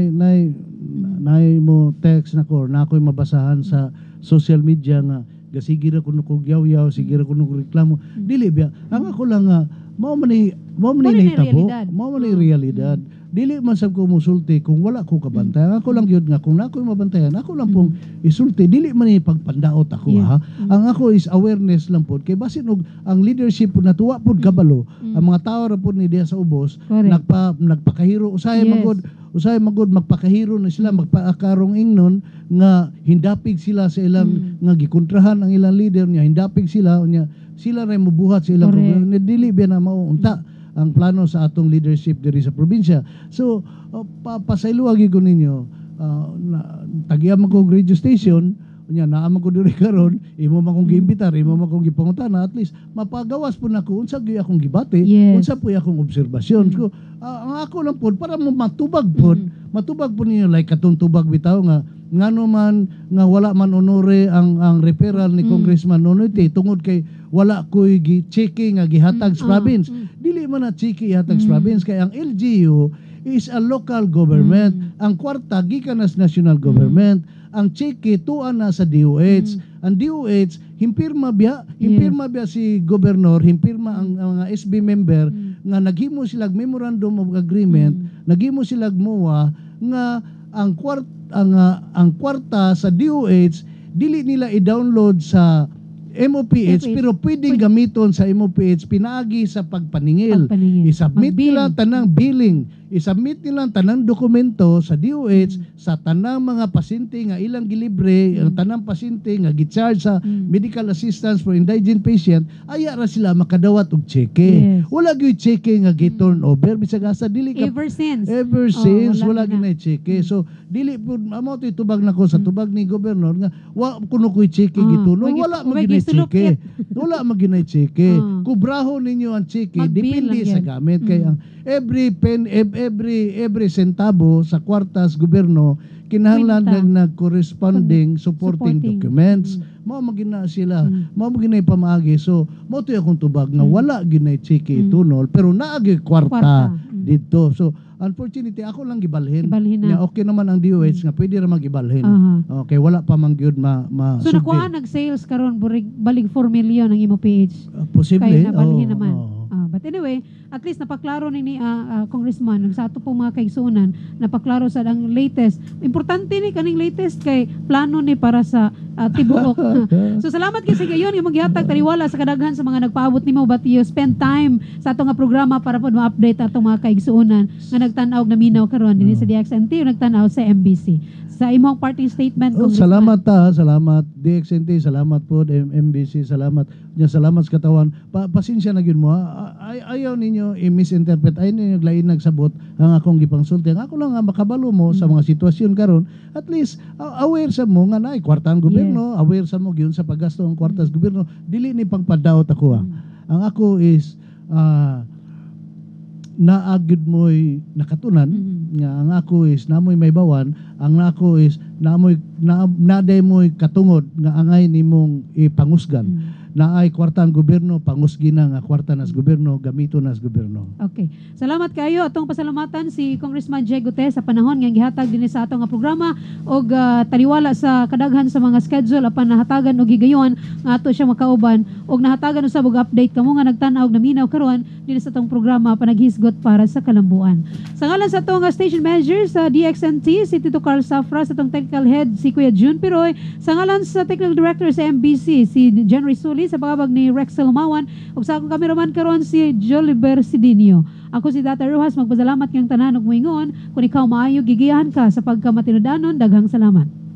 nay mo text nako na ako'y mabasahan sa social media nga sige ra kuno kog yaw-yaw, sige ra kuno kog reklamo. Dili biya. Ang ako lang nga mao man ni nahitabo, mao man ni realidad. Dili man sab ko musulti kung wala ko kabantayan. Ako lang gyud nga kung nako'y mabantayan, ako lang pong isulti. Dili man ni pagpandaot ako ha. Ang ako is awareness lang pod kay basin og ang leadership pod natuwa pod kabalo. Ang mga tawo ra pod ni diha sa ubos nagpakahiro usay magod magpakahiro na sila magpaakarong ingnon nga hindapig sila sa ilang nga gikontrahan ang ilang leader niya hindapig sila unya sila ray mobuhat sa ilang dili biya na mao unta ang plano sa atong leadership diri sa probinsya. So pasayloag ko ninyo tagiya man ko radio station unya naa man ko diri karon imo man kong giimbitar imo man kong gipangutana at least mapagawas po nako unsa gyud akong gibati unsa po akong obserbasyon. So ang ako lang pod para mo matubag pod ninyo like katong tubag bitaw nga ngano man nga wala man honore ang referral ni Congressman Nonoy tungod kay wala koy gi-checking nga gihatag sa province. Dili man na checking ihatag sa province kay ang LGU is a local government. Ang kwarta gikan sa national government. Ang cheque tuan na sa DOH. Ang DOH himpirma biya si gobernador, himpirma ang mga SB member nga naghimo sila memorandum of agreement, naghimo sila MOA nga ang kwarta sa DOH dili nila i-download sa MOPH pero pwedeng gamiton sa MOPH pinaagi sa pagpaningil. I-submit nila tanang billing, i-submit nila tanang dokumento sa DOH sa tanang mga pasyente nga ilang gilibre, ang tanang pasyente nga gi-charge sa medical assistance for indigent patient, aya ra sila makadawat og cheque. Wala gyud cheque nga gi-turn over bisag asa dili ka Ever since wala ginay cheque. So dili pud amo to tubag nako sa tubag ni gobernador nga wa kuno koy cheque gitunon, wala maginay cheque. Wala maginay cheque. Kubrahon ninyo ang cheque depende sa gamit kay ang every centavo sa kwartas gobyerno kinahanglan nag-corresponding supporting documents. Mao magina sila, mao maginay pamaagi. So mao to akong tubag nga wala ginay cheque tunol pero naagi kwarta dito. So unfortunately ako lang gibalhin. Nga okay naman ang DOH nga pwede ra magibalhin. Okay, wala pa man gyud So nakuha nag-sales karon balig 4 million ang imo PH. Posible. Kaya nabalhin naman. But anyway, at least napaklaro ni Congressman sa ato pong mga kaigsunan, napaklaro sa ang latest. Importante ni kaning latest kay plano ni para sa tibuok. So salamat kay sa gayon imong gihatag taliwala sa kadaghan sa mga nagpaabot nimo but you spend time sa ato nga programa para pod ma-update atong mga kaigsunan nga nagtan-aw og naminaw karon dinhi sa DXNT o nagtan-aw sa MBC. Sa imong parting statement salamat salamat DXNT, salamat po MBC, salamat sa katawan. Pasensya na gyud mo ayaw ninyo i-misinterpret, ayaw ninyo lain nagsabot ang akong gipangsulti. Ang ako lang nga makabalo mo sa mga sitwasyon karon, at least aware sa mo nga naay kwartang gobyerno, aware sa mo gyud sa paggasto ang kwartas gobyerno, dili ni pangpadaot ako Ang ako is naagid mo'y nakatunan nga ang ako is namoy may bawan, ang nako is naday mo'y katungod nga angay nimong ipangusgan. Naay kwarta ang gobyerno, pangusgi na nga kwarta nas gobyerno, gamito nas gobyerno. Okay. Salamat kayo. Atong pasalamatan si Congressman Jay Gutes sa panahon nga gihatag din sa atong nga programa og taliwala sa kadaghan sa mga schedule apan nahatagan og higayon nga ato siya makauban og nahatagan usab og update kamo nga nagtan-aw og naminaw karon dinhi sa atong programa panaghisgot para sa kalambuan. Sa ngalan sa atong station manager sa DXNT si Tito Carl Safra, sa atong technical head si Kuya June Piroy, sa ngalan sa technical director sa MBC si Jen Risuli, sa pagabag ni Rexel Mawan, ug sa akong kameraman karon si Joliver Sidinio. Ako si Data Rojas, magpasalamat kang tanan og moingon kung ikaw maayo gigiyahan ka sa pagkamatinudanon. Daghang salamat.